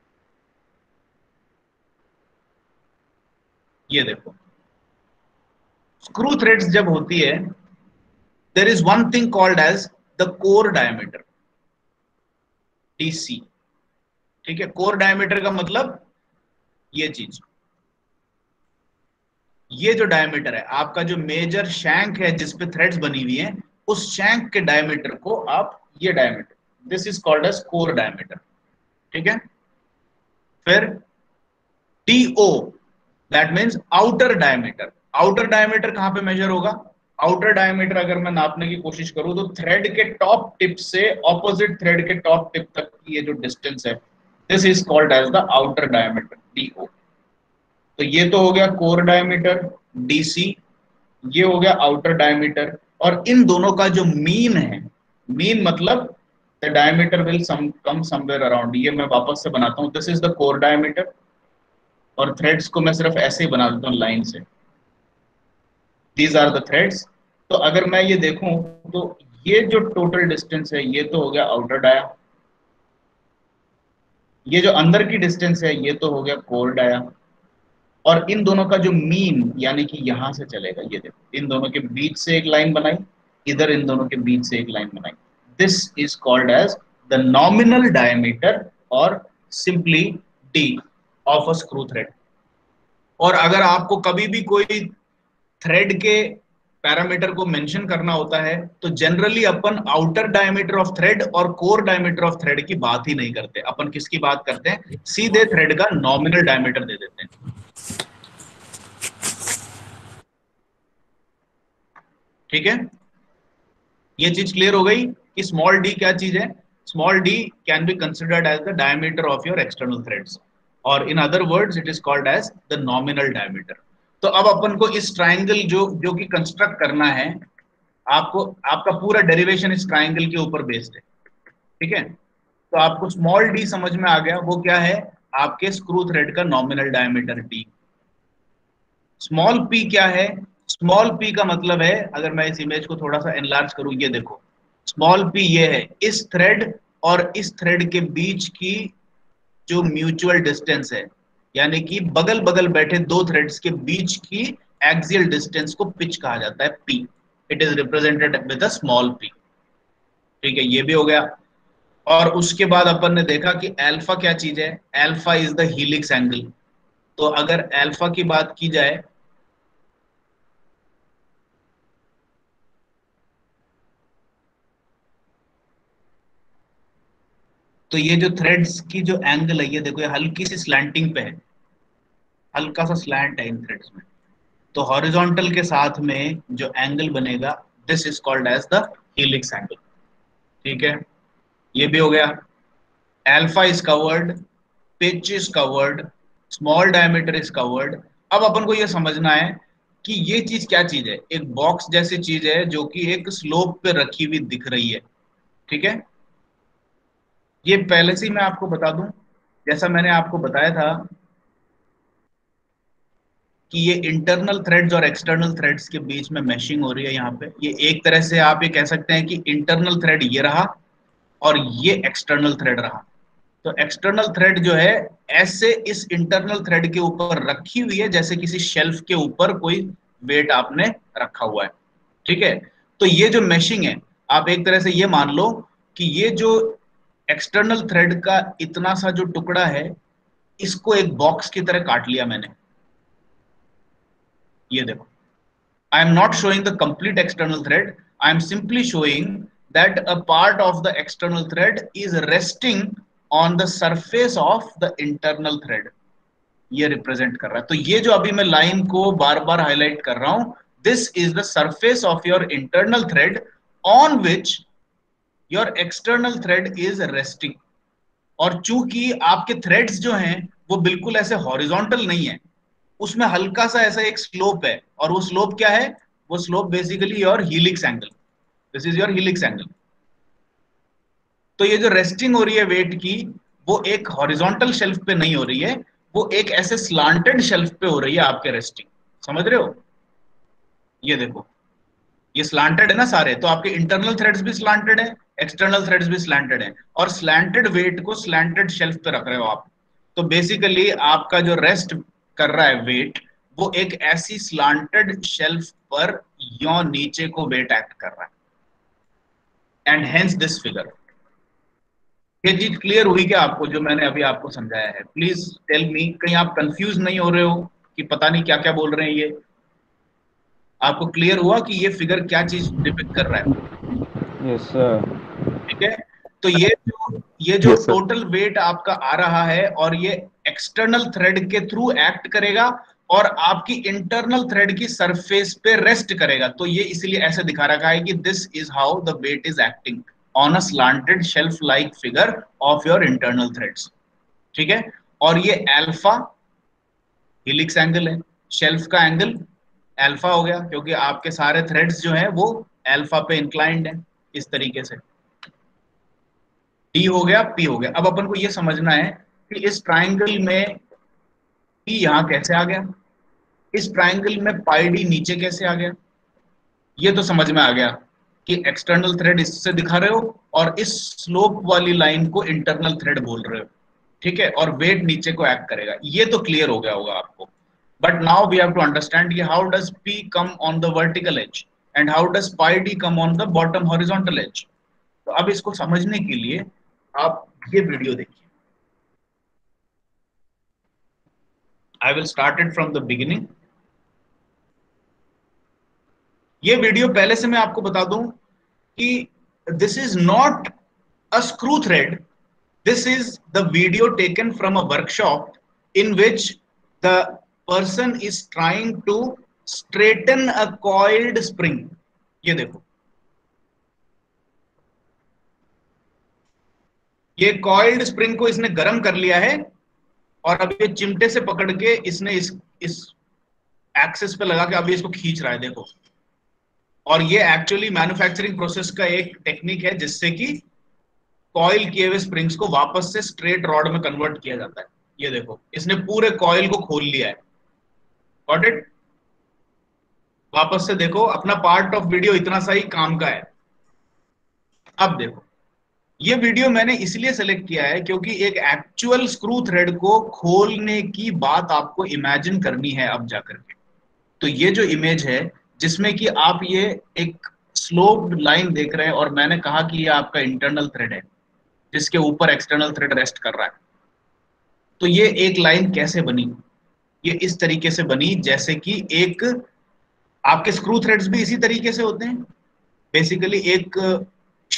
ये देखो, स्क्रू थ्रेड्स जब होती है there is one thing called as the core diameter, DC. ठीक है, core diameter का मतलब ये चीज, ये जो डायमीटर है आपका, जो मेजर शैंक है जिसपे थ्रेड्स बनी हुई हैं, उस शैंक के डायमीटर को आप, ये diameter, this is called as core diameter. ठीक है, फिर TO, that means outer diameter. Outer diameter कहां पे मेजर होगा? आउटर डायमीटर अगर मैं नापने की कोशिश करूं तो थ्रेड के टॉप टिप से ऑपोजिट थ्रेड के टॉप टिप तक की ये जो डिस्टेंस है, this is called as the outer diameter, DO. तो ये तो हो गया कोर डायमीटर, डीसी, ये हो गया आउटर डायमीटर। और इन दोनों का जो मीन है, मीन मतलब the diameter will some come somewhere around, ये मैं वापस से बनाता हूं, this is the core diameter, और थ्रेड्स को मैं सिर्फ ऐसे ही बना देता हूं लाइन से, दीज आर द थ्रेड्स। तो अगर मैं ये देखूं तो ये जो टोटल डिस्टेंस है ये तो हो गया आउटर डाया, ये जो अंदर की डिस्टेंस है ये तो हो गया कोर डाया, और इन दोनों का जो मीन यानी कि यहां से चलेगा, ये देखो, इन दोनों के बीच से एक लाइन बनाई, इधर इन दोनों के बीच से एक लाइन बनाई, this is called as the nominal diameter और simply D of a screw thread. और अगर आपको कभी भी कोई थ्रेड के पैरामीटर को मेंशन करना होता है तो जनरली अपन आउटर डायमीटर ऑफ थ्रेड और कोर डायमीटर ऑफ थ्रेड की बात ही नहीं करते, अपन किसकी बात करते हैं? सीधे थ्रेड का नॉमिनल डायमीटर दे देते हैं। ठीक है, ये चीज क्लियर हो गई कि स्मॉल डी क्या चीज है? Small D can be considered as the diameter of your external threads, और in other words it is called as the nominal diameter. तो अब अपन को इस ट्राइंगल जो जो कि कंस्ट्रक्ट करना है, आपको, आपका पूरा डेरिवेशन इस ट्राइंगल के ऊपर बेस्ड है। ठीक है, तो आपको स्मॉल डी समझ में आ गया, वो क्या है? आपके स्क्रू थ्रेड का nominal diameter D. Small P क्या है? स्मॉल पी का मतलब है, अगर मैं इस इमेज को थोड़ा सा एनलार्ज करूं, ये देखो, स्मॉल पी ये है इस थ्रेड और इस थ्रेड के बीच की जो म्यूचुअल डिस्टेंस है, यानी कि बगल बगल बैठे दो थ्रेड्स के बीच की एक्सियल डिस्टेंस को पिच कहा जाता है, P. It is represented with a small P. ठीक है, ये भी हो गया। और उसके बाद अपन ने देखा कि अल्फा क्या चीज है? Alpha is the helix angle. तो अगर अल्फा की बात की जाए तो ये जो थ्रेड्स की जो एंगल है, ये देखो ये हल्की सी स्लैंटिंग पे है, हल्का सा स्लैंट है इन थ्रेड्स में। तो हॉरिजॉन्टल के साथ में जो एंगल बनेगा, this is called as the helix angle. ठीक है, ये भी हो गया। Alpha is covered, pitch is covered, small diameter is covered. अब अपन को ये समझना है कि ये चीज क्या चीज है। एक बॉक्स जैसी चीज है जो कि एक स्लोप पे रखी हुई दिख रही है। ठीक है, ये पहले से ही मैं आपको बता दूं, जैसा मैंने आपको बताया था कि ये इंटरनल थ्रेड्स और एक्सटर्नल थ्रेड्स के बीच में मैशिंग हो रही है। यहाँ पे ये एक तरह से आप ये कह सकते हैं कि इंटरनल थ्रेड ये रहा और ये एक्सटर्नल थ्रेड रहा। तो एक्सटर्नल थ्रेड जो है ऐसे इस इंटरनल थ्रेड के ऊपर रखी हुई है, जैसे किसी शेल्फ के ऊपर कोई वेट आपने रखा हुआ है। ठीक है, तो ये जो मैशिंग है, आप एक तरह से ये मान लो कि ये जो एक्सटर्नल थ्रेड का इतना सा जो टुकड़ा है, इसको एक बॉक्स की तरह काट लिया मैंने। ये देखो, I am not showing the complete external thread. I am simply showing that a part of the external thread is resting on the surface of the internal thread. ये रिप्रेजेंट कर रहा है। तो ये जो अभी मैं लाइन को बार बार हाईलाइट कर रहा हूं, this is the surface of your internal thread on which your external thread is resting. और चूंकि आपके थ्रेड्स जो हैं वो बिल्कुल ऐसे हॉरिजॉन्टल नहीं है, उसमें हल्का सा ऐसा एक स्लोप है, और वो स्लोप क्या है? वो slope basically your helix angle. This is your helix angle. तो ये जो रेस्टिंग हो रही है वेट की, वो एक हॉरिजॉन्टल शेल्फ पे नहीं हो रही है, वो एक ऐसे स्लांटेड शेल्फ पे हो रही है आपके रेस्टिंग। समझ रहे हो? ये देखो, ये स्लांटेड है ना सारे, तो आपके इंटरनल थ्रेड्स भी स्लांटेड है, एक्सटर्नल थ्रेड्स भी स्लांटेड है, और स्लांटेड वेट को स्लांटेड शेल्फ पे रख रहे हो आप। तो बेसिकली आपका जो रेस्ट कर रहा है वेट, वो एक ऐसी स्लांटेड शेल्फ पर यो नीचे को वेट एक्ट कर रहा है, एंड हेंस दिस फिगर। ये चीज क्लियर हुई क्या आपको जो मैंने अभी आपको समझाया है? प्लीज टेल मी, कहीं आप कंफ्यूज नहीं हो रहे हो कि पता नहीं क्या क्या बोल रहे हैं। ये आपको क्लियर हुआ कि ये फिगर क्या चीज डिपिक्ट कर रहा है? Yes sir. ठीक है, तो ये जो ये जो Yes, sir. टोटल वेट आपका आ रहा है, और ये एक्सटर्नल थ्रेड के थ्रू एक्ट करेगा और आपकी इंटरनल थ्रेड की सरफेस पे रेस्ट करेगा। तो ये इसलिए ऐसे दिखा रखा है कि this is how the weight is acting on a slanted shelf like figure of your internal threads. ठीक है, और ये अल्फा हेलिक्स एंगल है, शेल्फ का एंगल अल्फा हो गया, क्योंकि आपके सारे थ्रेड्स जो हैं वो अल्फा पे इंक्लाइंड है इस तरीके से। डी हो गया, पी हो गया। अब अपन को ये समझना है कि इस ट्राइंगल में पी यहां कैसे आ गया, इस ट्राइंगल में पाई डी नीचे कैसे आ गया। ये तो समझ में आ गया कि एक्सटर्नल थ्रेड इससे दिखा रहे हो और इस स्लोप वाली लाइन को इंटरनल थ्रेड बोल रहे हो। ठीक है, और वेट नीचे को एक्ट करेगा। ये तो क्लियर हो गया होगा आपको। But now we have to understand how does P come on the vertical edge and how does pi D come on the bottom horizontal edge. तो अब इसको समझने के लिए आप ये वीडियो देखिए। I will start it from the beginning. ये वीडियो पहले से मैं आपको बता दूं कि this is not a screw thread, this is the video taken from a workshop in which the person is trying to straighten a coiled spring. ये देखो, ये कॉइल्ड स्प्रिंग को इसने गर्म कर लिया है, और अब ये चिमटे से पकड़ के इसने इस इस एक्सेस पे लगा के अभी इसको खींच रहा है। देखो, और ये एक्चुअली मैन्युफैक्चरिंग प्रोसेस का एक टेक्निक है जिससे कि कॉइल किए हुए स्प्रिंग्स को वापस से स्ट्रेट रॉड में कन्वर्ट किया जाता है। ये देखो, इसने पूरे कॉइल को खोल लिया है। Got it? वापस से देखो, अपना पार्ट ऑफ वीडियो इतना सा ही काम का है। अब देखो, ये वीडियो मैंने इसलिए सेलेक्ट किया है क्योंकि एक एक्चुअल स्क्रू थ्रेड को खोलने की बात आपको इमेजिन करनी है अब जाकर के। तो ये जो इमेज है जिसमें कि आप ये एक स्लोप्ड लाइन देख रहे हैं, और मैंने कहा कि ये आपका इंटरनल थ्रेड है जिसके ऊपर एक्सटर्नल थ्रेड रेस्ट कर रहा है। तो ये एक लाइन कैसे बनी? ये इस तरीके से बनी जैसे कि एक, आपके स्क्रू थ्रेड्स भी इसी तरीके से होते हैं। बेसिकली एक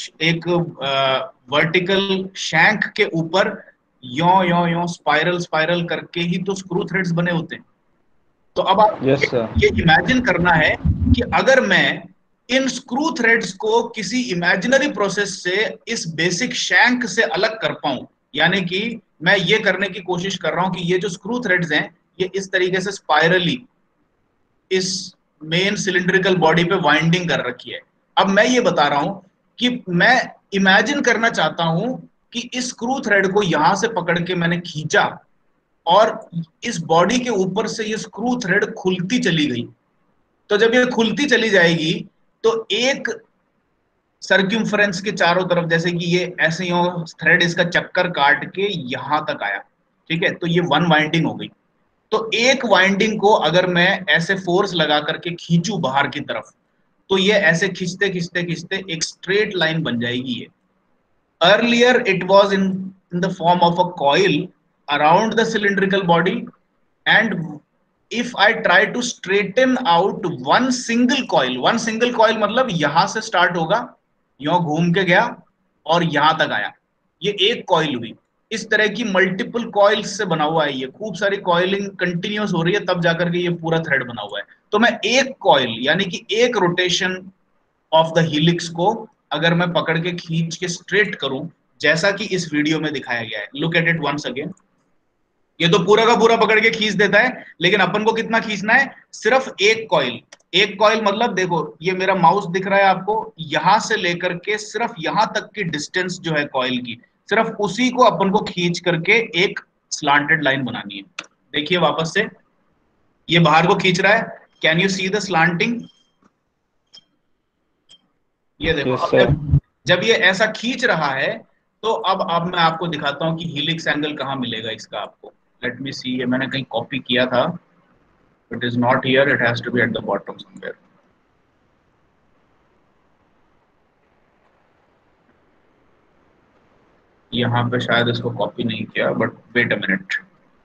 एक वर्टिकल शैंक के ऊपर यो यो यो स्पाइरल स्पाइरल करके ही तो स्क्रू थ्रेड्स बने होते हैं। तो अब आप यस ये, सर। ये इमेजिन करना है कि अगर मैं इन स्क्रू थ्रेड्स को किसी इमेजिनरी प्रोसेस से इस बेसिक शैंक से अलग कर पाऊं, यानी कि मैं ये करने की कोशिश कर रहा हूं कि ये जो स्क्रू थ्रेड्स हैं ये इस तरीके से स्पाइरली इस मेन सिलिंड्रिकल बॉडी पे वाइंडिंग कर रखी है। अब मैं ये बता रहा हूं कि मैं इमेजिन करना चाहता हूं कि इस स्क्रू थ्रेड को यहां से पकड़ के मैंने खींचा और इस बॉडी के ऊपर से ये स्क्रू थ्रेड खुलती चली गई। तो जब ये खुलती चली जाएगी तो एक सर्क्यूम्फरेंस के चारों तरफ, जैसे कि ये ऐसे ही थ्रेड इसका चक्कर काट के यहां तक आया, ठीक है, तो ये वन वाइंडिंग हो गई। तो एक वाइंडिंग को अगर मैं ऐसे फोर्स लगा करके खींचूं बाहर की तरफ, तो ये ऐसे खींचते खींचते खींचते एक स्ट्रेट लाइन बन जाएगी। ये earlier it was in in the form of a coil around the cylindrical body, and if I try to straighten out one single coil, one single coil मतलब यहां से स्टार्ट होगा, यो घूम के गया और यहां तक आया, ये एक कॉइल हुई। इस तरह की मल्टीपल कॉइल्स से बना हुआ है, ये खूब सारी कॉइलिंग कंटिन्यूअस हो रही है तब जाकर के ये पूरा थ्रेड बना हुआ है। तो मैं एक कॉइल यानी कि एक रोटेशन ऑफ द हीलिक्स को अगर मैं पकड़ के खींच के स्ट्रेट करूं, जैसा कि इस वीडियो में दिखाया गया है, look at it once again. ये तो पूरा का पूरा पकड़ के खींच देता है, लेकिन अपन को कितना खींचना है? सिर्फ एक कॉइल। एक कॉइल मतलब देखो ये मेरा माउस दिख रहा है आपको, यहां से लेकर के सिर्फ यहां तक की डिस्टेंस जो है कॉइल की, सिर्फ उसी को अपन को खींच करके एक स्लांटेड लाइन बनानी है। देखिए वापस से ये बाहर को खींच रहा है, can you see the slanting? ये देखो Yes, अब जब, जब ये ऐसा खींच रहा है तो अब अब मैं आपको दिखाता हूं कि हीलिक्स एंगल कहां मिलेगा इसका आपको। लेट मी सी, ये मैंने कहीं कॉपी किया था, it is not here, it has to be at the bottom somewhere. यहां पे शायद इसको कॉपी नहीं किया, but wait a minute.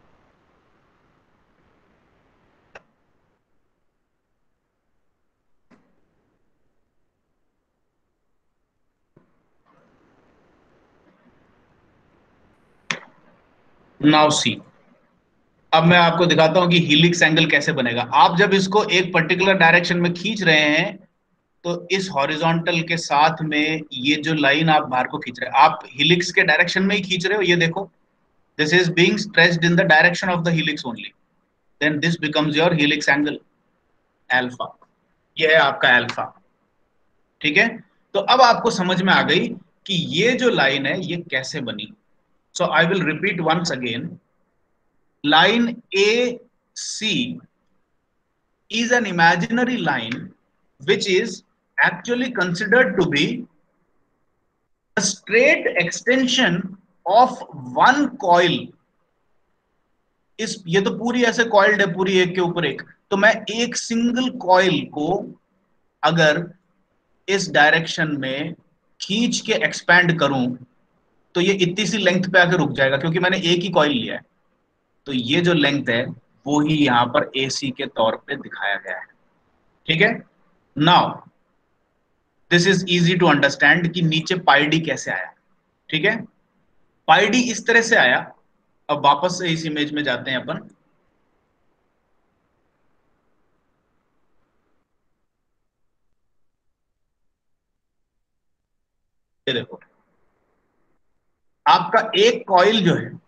Now see, अब मैं आपको दिखाता हूं कि हीलिक्स एंगल कैसे बनेगा। आप जब इसको एक पर्टिकुलर डायरेक्शन में खींच रहे हैं तो इस हॉरिजॉन्टल के साथ में ये जो लाइन आप बाहर को खींच रहे हैं, आप हीलिक्स के डायरेक्शन में ही खींच रहे हो। ये देखो, this is being stretched in the direction of the helix only, then this becomes your helix angle alpha. ये है आपका अल्फा, ठीक है। तो अब आपको समझ में आ गई कि ये जो लाइन है ये कैसे बनी। So I will repeat once again, line A C is an imaginary line which is actually considered to be a straight extension of one coil। इस ये तो पूरी ऐसे कॉइल्ड है, पूरी एक के ऊपर एक, तो मैं एक सिंगल कॉइल को अगर इस डायरेक्शन में खींच के एक्सपैंड करूं तो ये इतनी सी लेंथ पे आके रुक जाएगा, क्योंकि मैंने एक ही कॉइल लिया है। तो ये जो लेंथ है वो ही यहां पर एसी के तौर पे दिखाया गया है, ठीक है। Now this is easy to understand कि नीचे पाई डी कैसे आया, ठीक है। पाई डी इस तरह से आया। अब वापस से इस इमेज में जाते हैं अपन। ये देखो आपका एक कॉइल जो है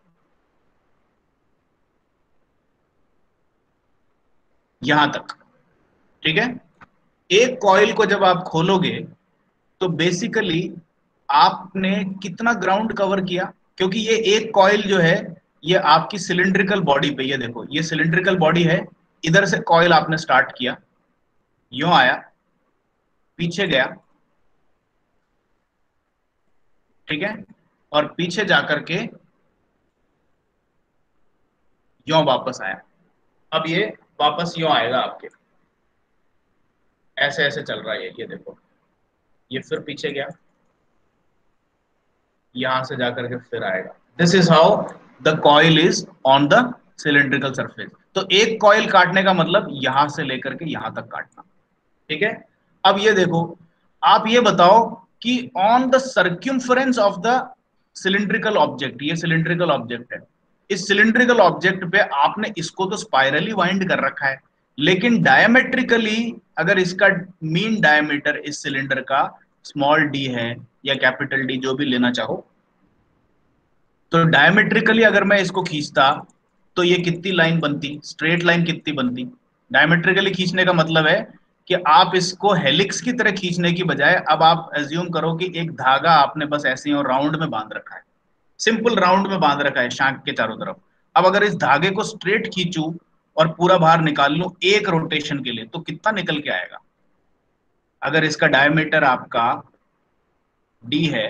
यहां तक, ठीक है। एक कॉइल को जब आप खोलोगे तो बेसिकली आपने कितना ग्राउंड कवर किया, क्योंकि ये एक कॉइल जो है ये आपकी सिलिंड्रिकल बॉडी पे, ये देखो ये सिलिंड्रिकल बॉडी है, इधर से कॉइल आपने स्टार्ट किया, यूं आया, पीछे गया, ठीक है, और पीछे जाकर के यूं वापस आया। अब ये वापस यूं आएगा आपके, ऐसे ऐसे चल रहा है ये देखो, ये फिर पीछे गया, यहां से जाकर के फिर आएगा। This is how the coil is on the cylindrical surface. तो एक कॉइल काटने का मतलब यहां से लेकर के यहां तक काटना, ठीक है। अब ये देखो, आप ये बताओ कि on the circumference of the cylindrical object, ये सिलिंड्रिकल ऑब्जेक्ट है, इस सिलिंड्रिकल ऑब्जेक्ट पे आपने इसको तो स्पाइरली वाइंड कर रखा है, लेकिन डायमेट्रिकली अगर इसका मीन डायमीटर इस सिलेंडर का स्मॉल डी है या कैपिटल डी, जो भी लेना चाहो, तो डायमेट्रिकली अगर मैं इसको खींचता तो ये कितनी लाइन बनती, स्ट्रेट लाइन कितनी बनती। डायमेट्रिकली खींचने का मतलब है कि आप इसको हेलिक्स की तरह खींचने की बजाय अब आप एज्यूम करो कि एक धागा आपने बस ऐसे ही और राउंड में बांध रखा है, सिंपल राउंड में बांध रखा है शांक के चारों तरफ। अब अगर इस धागे को स्ट्रेट खींचूं और पूरा बाहर निकाल लूं एक रोटेशन के लिए, तो कितना निकल के आएगा। अगर इसका डायमीटर आपका डी है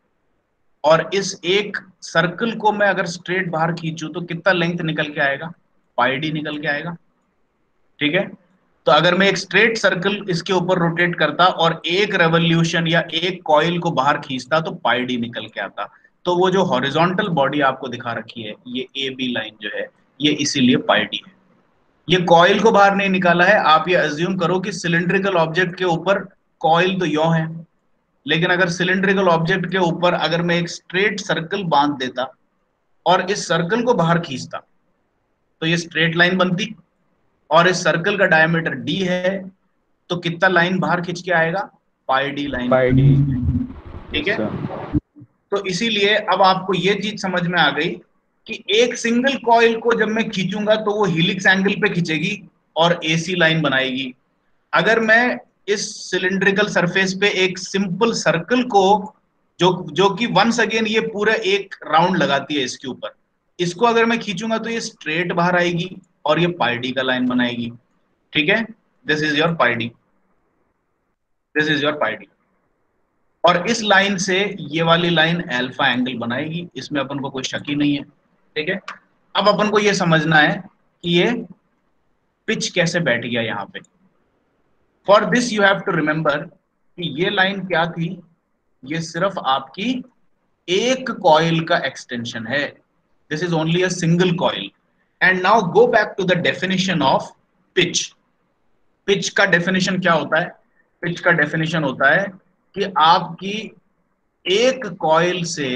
और इस एक सर्कल को मैं अगर स्ट्रेट बाहर खींचूं तो कितना लेंथ निकल के आएगा, पाई डी निकल के आएगा। ठीक है, तो अगर मैं एक स्ट्रेट सर्कल इसके ऊपर रोटेट करता और एक रेवोल्यूशन या एक कॉइल को बाहर खींचता तो पाई डी निकल के आता। तो वो जो हॉरिजॉन्टल बॉडी आपको दिखा रखी है, ये ए बी लाइन जो है, ये इसीलिए पाई डी है। ये कॉइल को बाहर नहीं निकाला है, आप ये अज्यूम करो कि सिलिंड्रिकल ऑब्जेक्ट के ऊपर कॉइल तो यो है, लेकिन अगर सिलिंड्रिकल ऑब्जेक्ट के ऊपर अगर मैं एक स्ट्रेट सर्कल बांध देता और इस सर्कल को बाहर खींचता तो ये स्ट्रेट लाइन बनती, और इस सर्कल का डायमीटर डी है, तो कितना लाइन बाहर खींच के आएगा, pi D line, pi D. ठीक है। तो इसीलिए अब आपको ये चीज समझ में आ गई कि एक सिंगल कॉइल को जब मैं खींचूंगा तो वो हीलिक्स एंगल पे खींचेगी और एसी लाइन बनाएगी। अगर मैं इस सिलिंड्रिकल सरफेस पे एक सिंपल सर्कल को, जो जो कि वंस अगेन ये पूरा एक राउंड लगाती है इसके ऊपर, इसको अगर मैं खींचूंगा तो ये स्ट्रेट बाहर आएगी और ये पाई डी का लाइन बनाएगी। ठीक है, this is your pi D, this is your pi D. और इस लाइन से ये वाली लाइन अल्फा एंगल बनाएगी, इसमें अपन को कोई शक ही नहीं है। ठीक है, अब अपन को ये समझना है कि ये पिच कैसे बैठ गया यहाँ पे। For this you have to remember कि ये लाइन क्या थी, ये सिर्फ आपकी एक कॉइल का एक्सटेंशन है, this is only a single coil. And now go back to the definition of pitch. Pitch का डेफिनेशन क्या होता है, पिच का डेफिनेशन होता है कि आपकी एक कॉइल से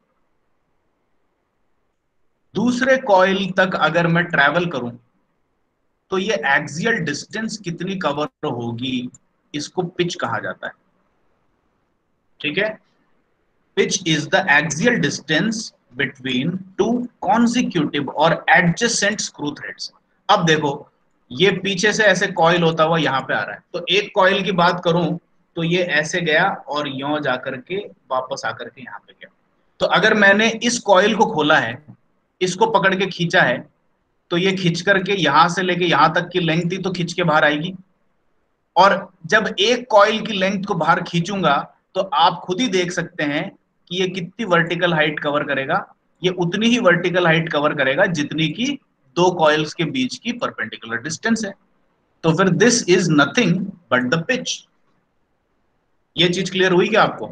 दूसरे कॉइल तक अगर मैं ट्रैवल करूं तो ये एक्सियल डिस्टेंस कितनी कवर होगी, इसको पिच कहा जाता है। ठीक है, pitch is the axial distance between two consecutive और एडजेसेंट स्क्रू थ्रेड्स। अब देखो, ये पीछे से ऐसे कॉइल होता हुआ यहाँ पे आ रहा है, तो एक कॉइल की बात करूं तो ये ऐसे गया और यों जाकर के वापस आकर के यहाँ पे गया। तो अगर मैंने इस कॉइल को खोला है, इसको पकड़ के खींचा है, तो ये खींच करके यहां से लेके यहां तक की लेंथ थी तो खींच के बाहर आएगी। और जब एक कॉइल की लेंथ को बाहर खींचूंगा तो आप खुद ही देख सकते हैं कि ये कितनी वर्टिकल हाइट कवर करेगा, ये उतनी ही वर्टिकल हाइट कवर करेगा जितनी की दो कॉइल्स के बीच की परपेंडिकुलर डिस्टेंस है। तो फिर this is nothing but the pitch. ये चीज क्लियर हुई क्या आपको?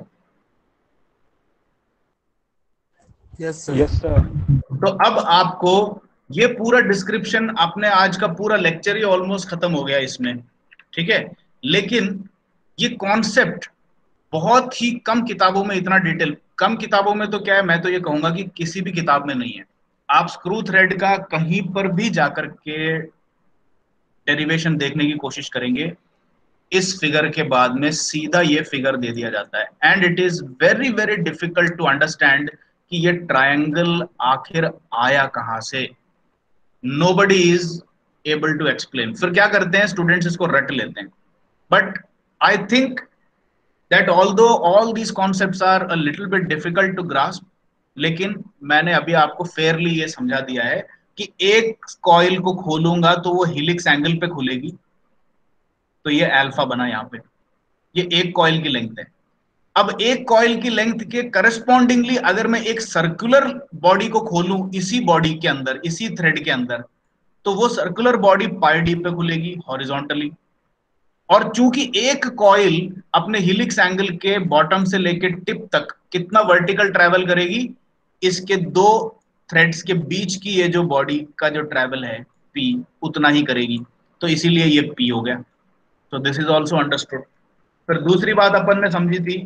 Yes sir. Yes sir. तो अब आपको ये पूरा डिस्क्रिप्शन, आपने आज का पूरा लेक्चर ही ऑलमोस्ट खत्म हो गया इसमें। ठीक है, लेकिन ये कॉन्सेप्ट बहुत ही कम किताबों में इतना डिटेल, कम किताबों में तो क्या है, मैं तो ये कहूंगा कि किसी भी किताब में नहीं है। आप स्क्रू थ्रेड का कहीं पर भी जाकर के डेरिवेशन देखने की कोशिश करेंगे, इस फिगर के बाद में सीधा ये फिगर दे दिया जाता है। And it is very very difficult to understand कि ये ट्रायंगल आखिर आया कहां से। Nobody is able to explain. फिर क्या करते हैं स्टूडेंट्स, इसको रट लेते हैं। But I think that although all these concepts are a little bit difficult to grasp, लेकिन मैंने अभी आपको फेयरली ये समझा दिया है कि एक कॉइल को खोलूंगा तो वो हेलिक्स एंगल पे खुलेगी, तो ये अल्फा बना यहाँ पे, ये एक कॉइल की लेंथ है। अब एक कॉइल की लेंथ के करस्पॉन्डिंगली अगर मैं एक सर्कुलर बॉडी को खोलूं इसी बॉडी के अंदर, इसी थ्रेड के अंदर, तो वो सर्कुलर बॉडी पाई डी पे खुलेगी हॉरिजॉन्टली। और चूंकि एक कॉइल अपने हेलिक्स एंगल के बॉटम से लेके टिप तक कितना वर्टिकल ट्रैवल करेगी, इसके दो थ्रेड्स के बीच की ये जो बॉडी का जो ट्रैवल है पी, उतना ही करेगी, तो इसीलिए ये पी हो गया। तो दिस इज ऑल्सो अंडरस्टूड। फिर दूसरी बात अपन ने समझी थी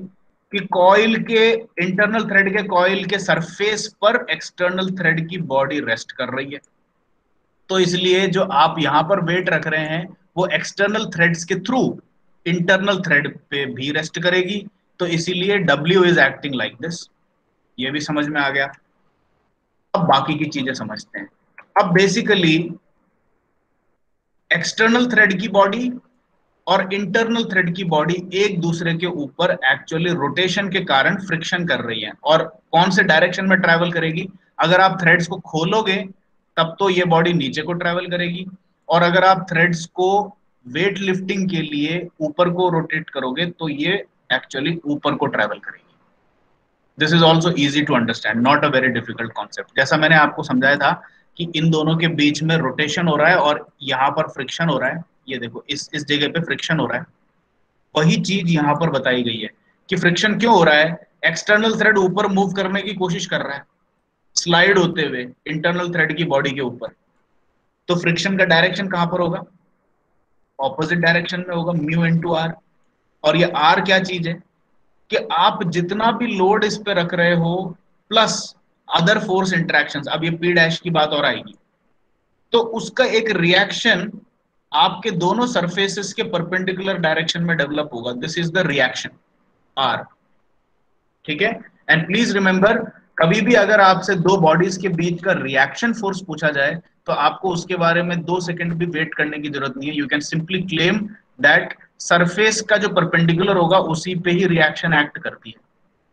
कि कॉइल के इंटरनल थ्रेड के कॉइल के सरफेस पर एक्सटर्नल थ्रेड की बॉडी रेस्ट कर रही है। तो इसलिए जो आप यहां पर वेट रख रहे हैं वो एक्सटर्नल थ्रेड्स के थ्रू इंटरनल थ्रेड पे भी रेस्ट करेगी। तो इसीलिए W is acting like this. ये भी समझ में आ गया। अब बाकी की चीजें समझते हैं। अब बेसिकली एक्सटर्नल थ्रेड की बॉडी और इंटरनल थ्रेड की बॉडी एक दूसरे के ऊपर एक्चुअली रोटेशन के कारण फ्रिक्शन कर रही है। और कौन से डायरेक्शन में ट्रैवल करेगी? अगर आप थ्रेड्स को खोलोगे तब तो ये बॉडी नीचे को ट्रैवल करेगी, और अगर आप थ्रेड्स को वेट लिफ्टिंग के लिए ऊपर को रोटेट करोगे तो ये एक्चुअली ऊपर को ट्रैवल करेगी। This is also easy to understand, not a very difficult concept. जैसा मैंने आपको समझाया था कि इन दोनों के बीच में रोटेशन हो रहा है और यहाँ पर फ्रिक्शन हो रहा है। ये देखो इस इस जगह पे फ्रिक्शन हो रहा है। वही चीज यहाँ पर बताई गई है कि फ्रिक्शन क्यों हो रहा है। एक्सटर्नल थ्रेड ऊपर मूव करने की कोशिश कर रहा है स्लाइड होते हुए इंटरनल थ्रेड की बॉडी के ऊपर। तो फ्रिक्शन का डायरेक्शन कहां पर होगा? ऑपोजिट डायरेक्शन में होगा, म्यू इनटू आर। और ये आर क्या चीज है कि आप जितना भी लोड इस पे रख रहे हो प्लस अदर फोर्स इंटरेक्शंस, अब ये पी डैश की बात और आएगी, तो उसका एक रिएक्शन आपके दोनों सरफेसेस के परपेंडिकुलर डायरेक्शन में डेवलप होगा। This is the reaction R. ठीक है। एंड प्लीज रिमेंबर, कभी भी अगर आपसे दो बॉडीज के बीच का रिएक्शन फोर्स पूछा जाए तो आपको उसके बारे में दो सेकंड भी वेट करने की जरूरत नहीं है। You can simply claim that surface का जो परपेंडिकुलर होगा उसी पे ही रिएक्शन एक्ट करती है।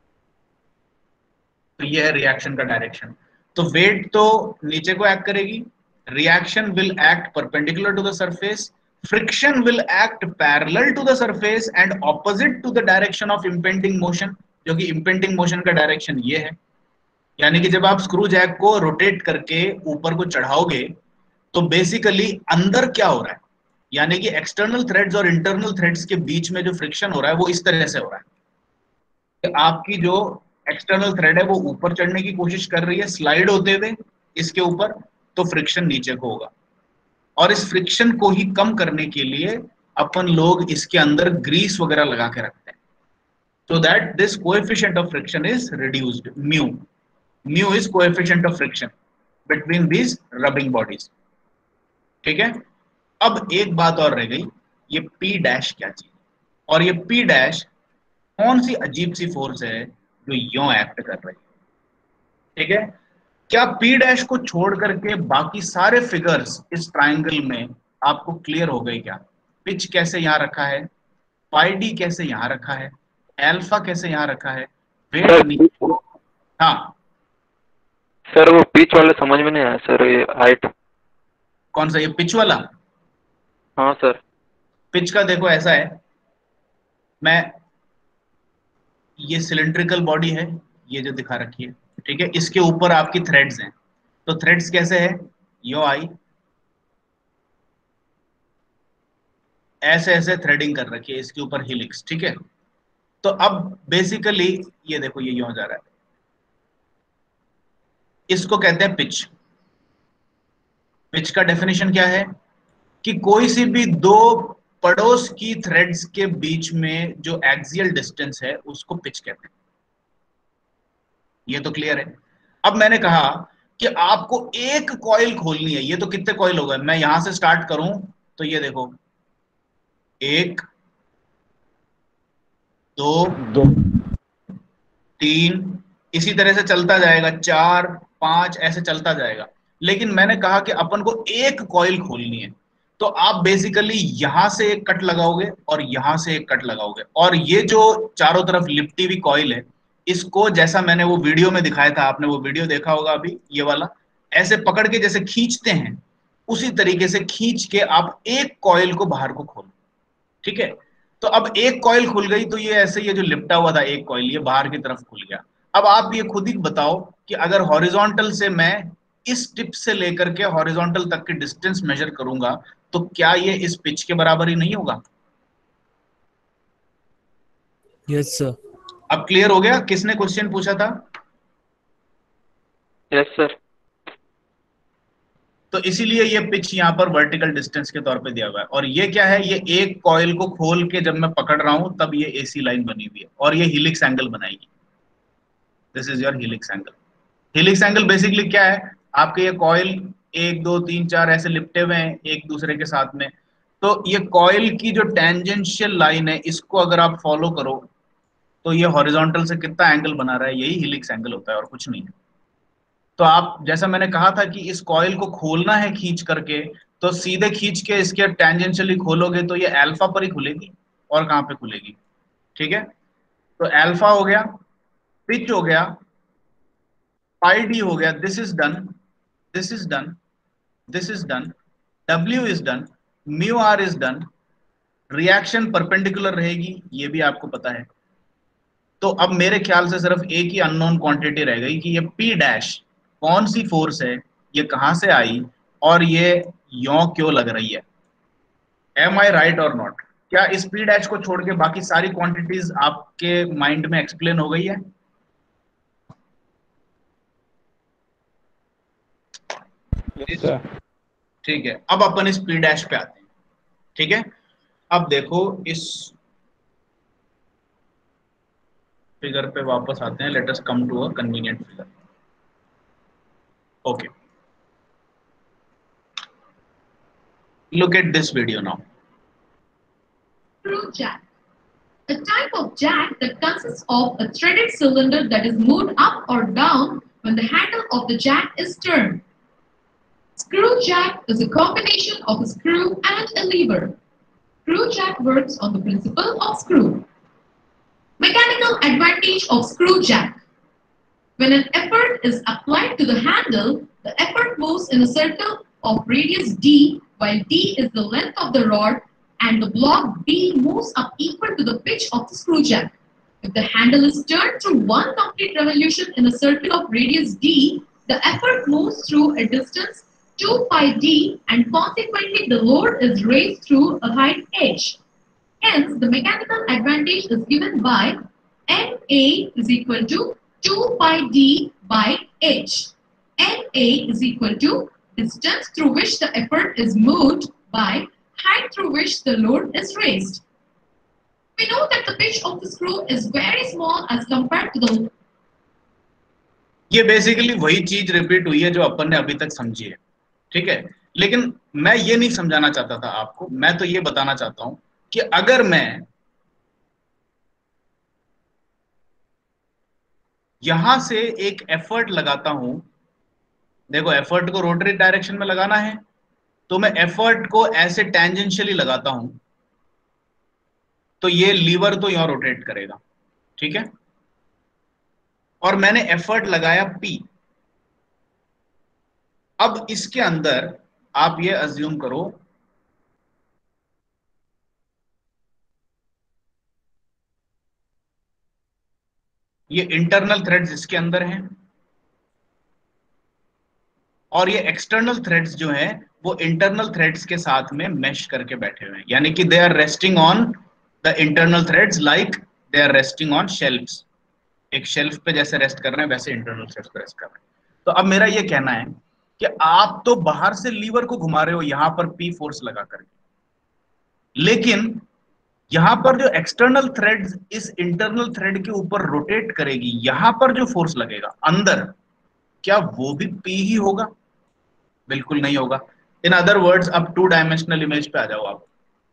तो ये है रिएक्शन का डायरेक्शन। तो वेट तो नीचे को एक्ट करेगी, reaction will act perpendicular to the surface, friction will act parallel to the surface and opposite to the direction of impending motion, जो कि इंपेंडिंग मोशन का डायरेक्शन ये है। यानी कि जब आप स्क्रू जैक को रोटेट करके ऊपर को चढ़ाओगे तो बेसिकली अंदर क्या हो रहा है, यानी कि एक्सटर्नल थ्रेड्स और इंटरनल थ्रेड्स के बीच में जो फ्रिक्शन हो रहा है वो इस तरह से हो रहा है कि आपकी जो एक्सटर्नल थ्रेड है वो ऊपर चढ़ने की कोशिश कर रही है स्लाइड होते हुए इसके ऊपर, तो फ्रिक्शन नीचे को होगा। और इस फ्रिक्शन को ही कम करने के लिए अपन लोग इसके अंदर ग्रीस वगैरह लगा के रखते हैं, so that this coefficient of friction is reduced, mu. Mu is coefficient of friction between these rubbing bodies. ठीक है। अब एक बात और रह गई, ये P डैश क्या चीज, और ये P डैश कौन सी अजीब सी फोर्स है जो यों एक्ट कर रही है। ठीक है। क्या P डैश को छोड़ करके बाकी सारे फिगर्स इस ट्राइंगल में आपको क्लियर हो गए क्या? पिच कैसे यहां रखा है, पाई डी कैसे यहां रखा है, एल्फा कैसे यहां रखा है, वेट नहीं। हाँ सर वो पिच वाला समझ में नहीं आया सर, ये हाइट। कौन सा? ये पिच वाला? हाँ सर। पिच का देखो ऐसा है, मैं ये सिलिंड्रिकल बॉडी है ये जो दिखा रखी है, ठीक है, इसके ऊपर आपकी थ्रेड्स हैं। तो थ्रेड्स कैसे है, यो आई ऐसे ऐसे थ्रेडिंग कर रखी है इसके ऊपर हिलिक्स। ठीक है। तो अब बेसिकली ये देखो ये यूं जा रहा है, इसको कहते हैं पिच। पिच का डेफिनेशन क्या है कि कोई सी भी दो पड़ोस की थ्रेड्स के बीच में जो एक्सियल डिस्टेंस है उसको पिच कहते हैं। ये तो क्लियर है। अब मैंने कहा कि आपको एक कॉइल खोलनी है, ये तो कितने कॉइल हो गए, मैं यहां से स्टार्ट करूं तो ये देखो एक दो दो तीन, इसी तरह से चलता जाएगा, चार पांच ऐसे चलता जाएगा। लेकिन मैंने कहा कि अपन को एक कॉइल खोलनी है, तो आप बेसिकली यहां से एक कट लगाओगे और यहां से एक कट लगाओगे, और ये जो चारों तरफ लिपटी हुई कॉइल है इसको, जैसा मैंने वो वीडियो में दिखाया था, आपने वो वीडियो देखा होगा अभी, ये वाला ऐसे पकड़ के जैसे खींचते हैं उसी तरीके से खींच के आप एक कॉइल को बाहर को खोलो। ठीक है। तो अब एक कॉइल खुल गई तो ये ऐसे ये जो लिपटा हुआ था एक कॉइल ये बाहर की तरफ खुल गया। अब आप ये खुद ही बताओ कि अगर हॉरिजॉन्टल से मैं इस टिप से लेकर के हॉरिजॉन्टल तक की डिस्टेंस मेजर करूंगा तो क्या ये इस पिच के बराबर ही नहीं होगा? Yes sir. अब क्लियर हो गया किसने क्वेश्चन पूछा था? Yes sir. तो इसीलिए ये पिच यहाँ पर वर्टिकल डिस्टेंस के तौर पे दिया हुआ है। और ये क्या है, ये एक कॉइल को खोल के जब मैं पकड़ रहा हूं तब ये एसी लाइन बनी हुई है और ये हीलिक्स एंगल बनाएगी। This is your helix angle. Helix angle basically क्या है, आपके ये कॉइल एक दो तीन चार ऐसे लिपटे हुए हैं एक दूसरे के साथ में, तो ये कॉइल की जो टेंजेंशियल लाइन है इसको अगर आप फॉलो करो तो ये हॉरिजॉन्टल से कितना एंगल बना रहा है, यही हीलिक्स एंगल होता है और कुछ नहीं है। तो आप, जैसा मैंने कहा था कि इस कॉइल को खोलना है खींच करके, तो सीधे खींच के इसके टेंजेंशियली खोलोगे तो ये अल्फा पर ही खुलेगी, और कहां पे खुलेगी, ठीक है। तो अल्फा हो गया, पिच हो गया, पाई डी हो गया, this is done, this is done, this is done, W is done, mu R is done, reaction perpendicular रहेगी, ये भी आपको पता है। तो अब मेरे ख्याल से सिर्फ एक ही अननोन क्वांटिटी रह गई कि ये पी डैश कौन सी फोर्स है, ये कहां से आई और ये यों क्यों लग रही है। Am I right or not? क्या इस पी डैश को छोड़ के बाकी सारी क्वांटिटीज आपके माइंड में एक्सप्लेन हो गई है? yes, ठीक है, अब अपन इस पी डैश पे आते हैं, ठीक है। अब देखो इस फिगर पे वापस आते हैं, let us come to a convenient figure. Okay, look at this video now. Screw jack. A type of jack that consists of a threaded cylinder that is moved up or down when the handle of the jack is turned. Screw jack is a combination of a screw and a lever. Screw jack works on the principle of screw. Mechanical advantage of screw jack. When an effort is applied to the handle, the effort moves in a circle of radius d, while d is the length of the rod, and the block B moves up equal to the pitch of the screw jack. If the handle is turned through one complete revolution in a circle of radius d, the effort moves through a distance two pi d, and consequently the load is raised through a height h. Hence, the mechanical advantage is given by N A is equal to two pi d by h. N A is equal to distance through which the effort is moved by height through which the load is raised. We know that the pitch of the screw is very small as compared to the. ये basically वही चीज repeat हुई है जो अपन ने अभी तक समझी है, ठीक है। लेकिन मैं ये नहीं समझाना चाहता था आपको, मैं तो ये बताना चाहता हूं कि अगर मैं यहां से एक एफर्ट लगाता हूं, देखो एफर्ट को रोटरी डायरेक्शन में लगाना है, तो मैं एफर्ट को ऐसे टेंजेंशियली लगाता हूं तो ये लीवर तो यहां रोटेट करेगा, ठीक है। और मैंने एफर्ट लगाया P। अब इसके अंदर आप ये अज्यूम करो ये इंटरनल थ्रेड्स इसके अंदर हैं और ये एक्सटर्नल थ्रेड्स जो हैं वो इंटरनल थ्रेड्स के साथ में मेश करके बैठे हुए हैं, यानी कि they are resting on the internal threads like they are resting on shelves. एक शेल्फ पे जैसे रेस्ट कर रहे हैं वैसे इंटरनल थ्रेड्स पे रेस्ट कर रहे हैं। तो अब मेरा ये कहना है कि आप तो बाहर से लीवर को घुमा रहे हो यहां पर पी फोर्स लगा करके, लेकिन यहां पर जो एक्सटर्नल थ्रेड इस इंटरनल थ्रेड के ऊपर रोटेट करेगी, यहां पर जो फोर्स लगेगा अंदर, क्या वो भी पी ही होगा? बिल्कुल नहीं होगा। इन अदर वर्ड्स, अब टू डायमेंशनल इमेज पे आ जाओ आप।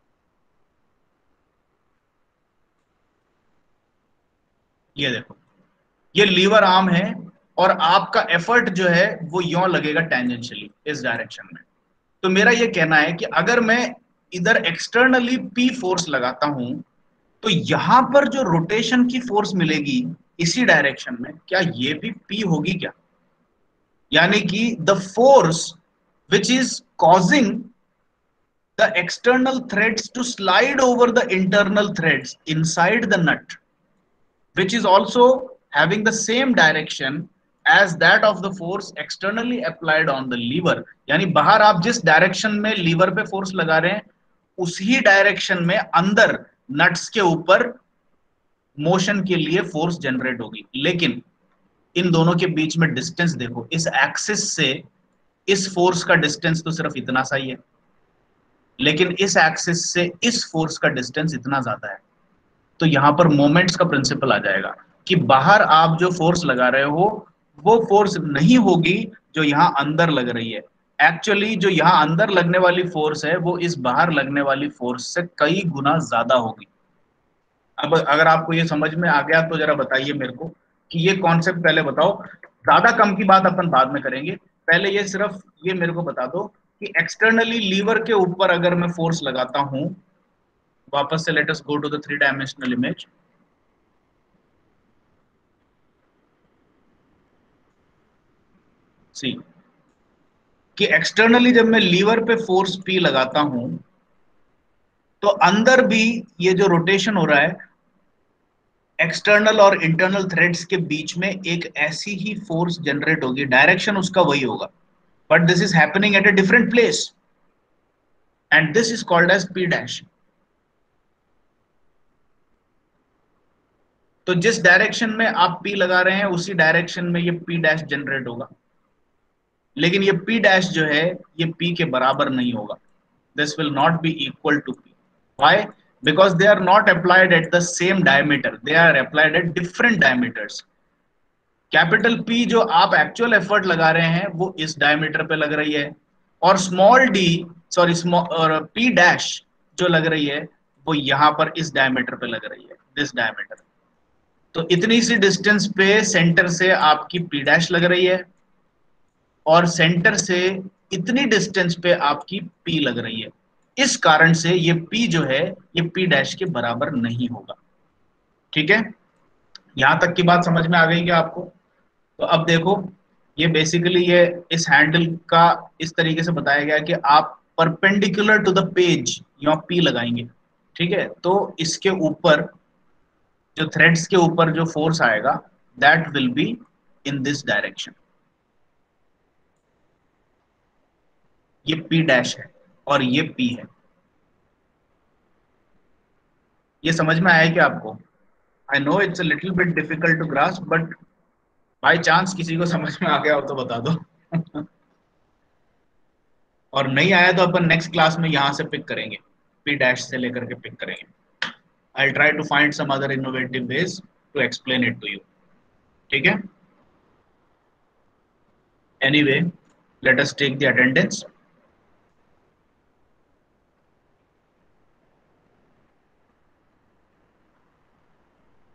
ये देखो, ये लीवर आर्म है और आपका एफर्ट जो है वो यों लगेगा टेंजेंशियली इस डायरेक्शन में। तो मेरा ये कहना है कि अगर मैं इधर एक्सटर्नली पी फोर्स लगाता हूं तो यहां पर जो रोटेशन की फोर्स मिलेगी इसी डायरेक्शन में, क्या ये भी पी होगी क्या? यानी कि the force which is causing the external threads to slide over the internal threads inside the nut, which is also having the same direction as that of the force externally applied on the lever। यानी बाहर आप जिस direction में liver पे force लगा रहे हैं उसी डायरेक्शन में अंदर नट्स के ऊपर मोशन के लिए फोर्स जनरेट होगी। लेकिन इन दोनों के बीच में डिस्टेंस देखो, इस एक्सिस से इस फोर्स का डिस्टेंस तो सिर्फ इतना सा ही है, लेकिन इस एक्सिस से इस फोर्स का डिस्टेंस इतना ज्यादा है। तो यहां पर मोमेंट्स का प्रिंसिपल आ जाएगा कि बाहर आप जो फोर्स लगा रहे हो वो फोर्स नहीं होगी जो यहां अंदर लग रही है। एक्चुअली जो यहां अंदर लगने वाली फोर्स है वो इस बाहर लगने वाली फोर्स से कई गुना ज्यादा होगी। अब अगर आपको ये समझ में आ गया तो जरा बताइए मेरे को कि ये कॉन्सेप्ट पहले बताओ, ज्यादा कम की बात अपन बाद में करेंगे, पहले ये सिर्फ ये मेरे को बता दो कि एक्सटर्नली लीवर के ऊपर अगर मैं फोर्स लगाता हूं, वापस से let us go to the three dimensional image. See कि एक्सटर्नली जब मैं लीवर पे फोर्स पी लगाता हूं तो अंदर भी ये जो रोटेशन हो रहा है एक्सटर्नल और इंटरनल थ्रेड्स के बीच में एक ऐसी ही फोर्स जनरेट होगी, डायरेक्शन उसका वही होगा, but this is happening at a different place and this is called as P dash. तो जिस डायरेक्शन में आप पी लगा रहे हैं उसी डायरेक्शन में ये पी डैश जनरेट होगा, लेकिन ये पी डैश जो है ये पी के बराबर नहीं होगा। This will not be equal to P. Why? Because they are not applied at the same diameter, they are applied at different diameters. Capital P जो आप एक्चुअल एफर्ट लगा रहे हैं वो इस डायमीटर पे लग रही है, और स्मॉल डी सॉरी स्मॉल और पी डैश जो लग रही है वो यहां पर इस डायमीटर पे लग रही है, दिस डायमीटर। तो इतनी सी डिस्टेंस पे सेंटर से आपकी पी डैश लग रही है और सेंटर से इतनी डिस्टेंस पे आपकी पी लग रही है। इस कारण से ये पी जो है ये पी डैश के बराबर नहीं होगा। ठीक है, यहां तक की बात समझ में आ गई क्या आपको? तो अब देखो ये बेसिकली ये इस हैंडल का इस तरीके से बताया गया कि आप परपेंडिकुलर टू द पेज यहाँ पी लगाएंगे। ठीक है, तो इसके ऊपर जो थ्रेड्स के ऊपर जो फोर्स आएगा that will be in this direction. ये पी डैश है और ये पी है। ये समझ में आया क्या आपको? I know it's a little bit difficult to grasp, but by chance किसी को समझ में आ गया हो तो बता दो और नहीं आया तो अपन नेक्स्ट क्लास में यहां से पिक करेंगे, पी डैश से लेकर के पिक करेंगे। I try to find some other innovative ways to explain it to you. ठीक है, anyway let us take the attendance.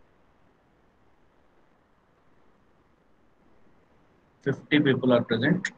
fifty people are present.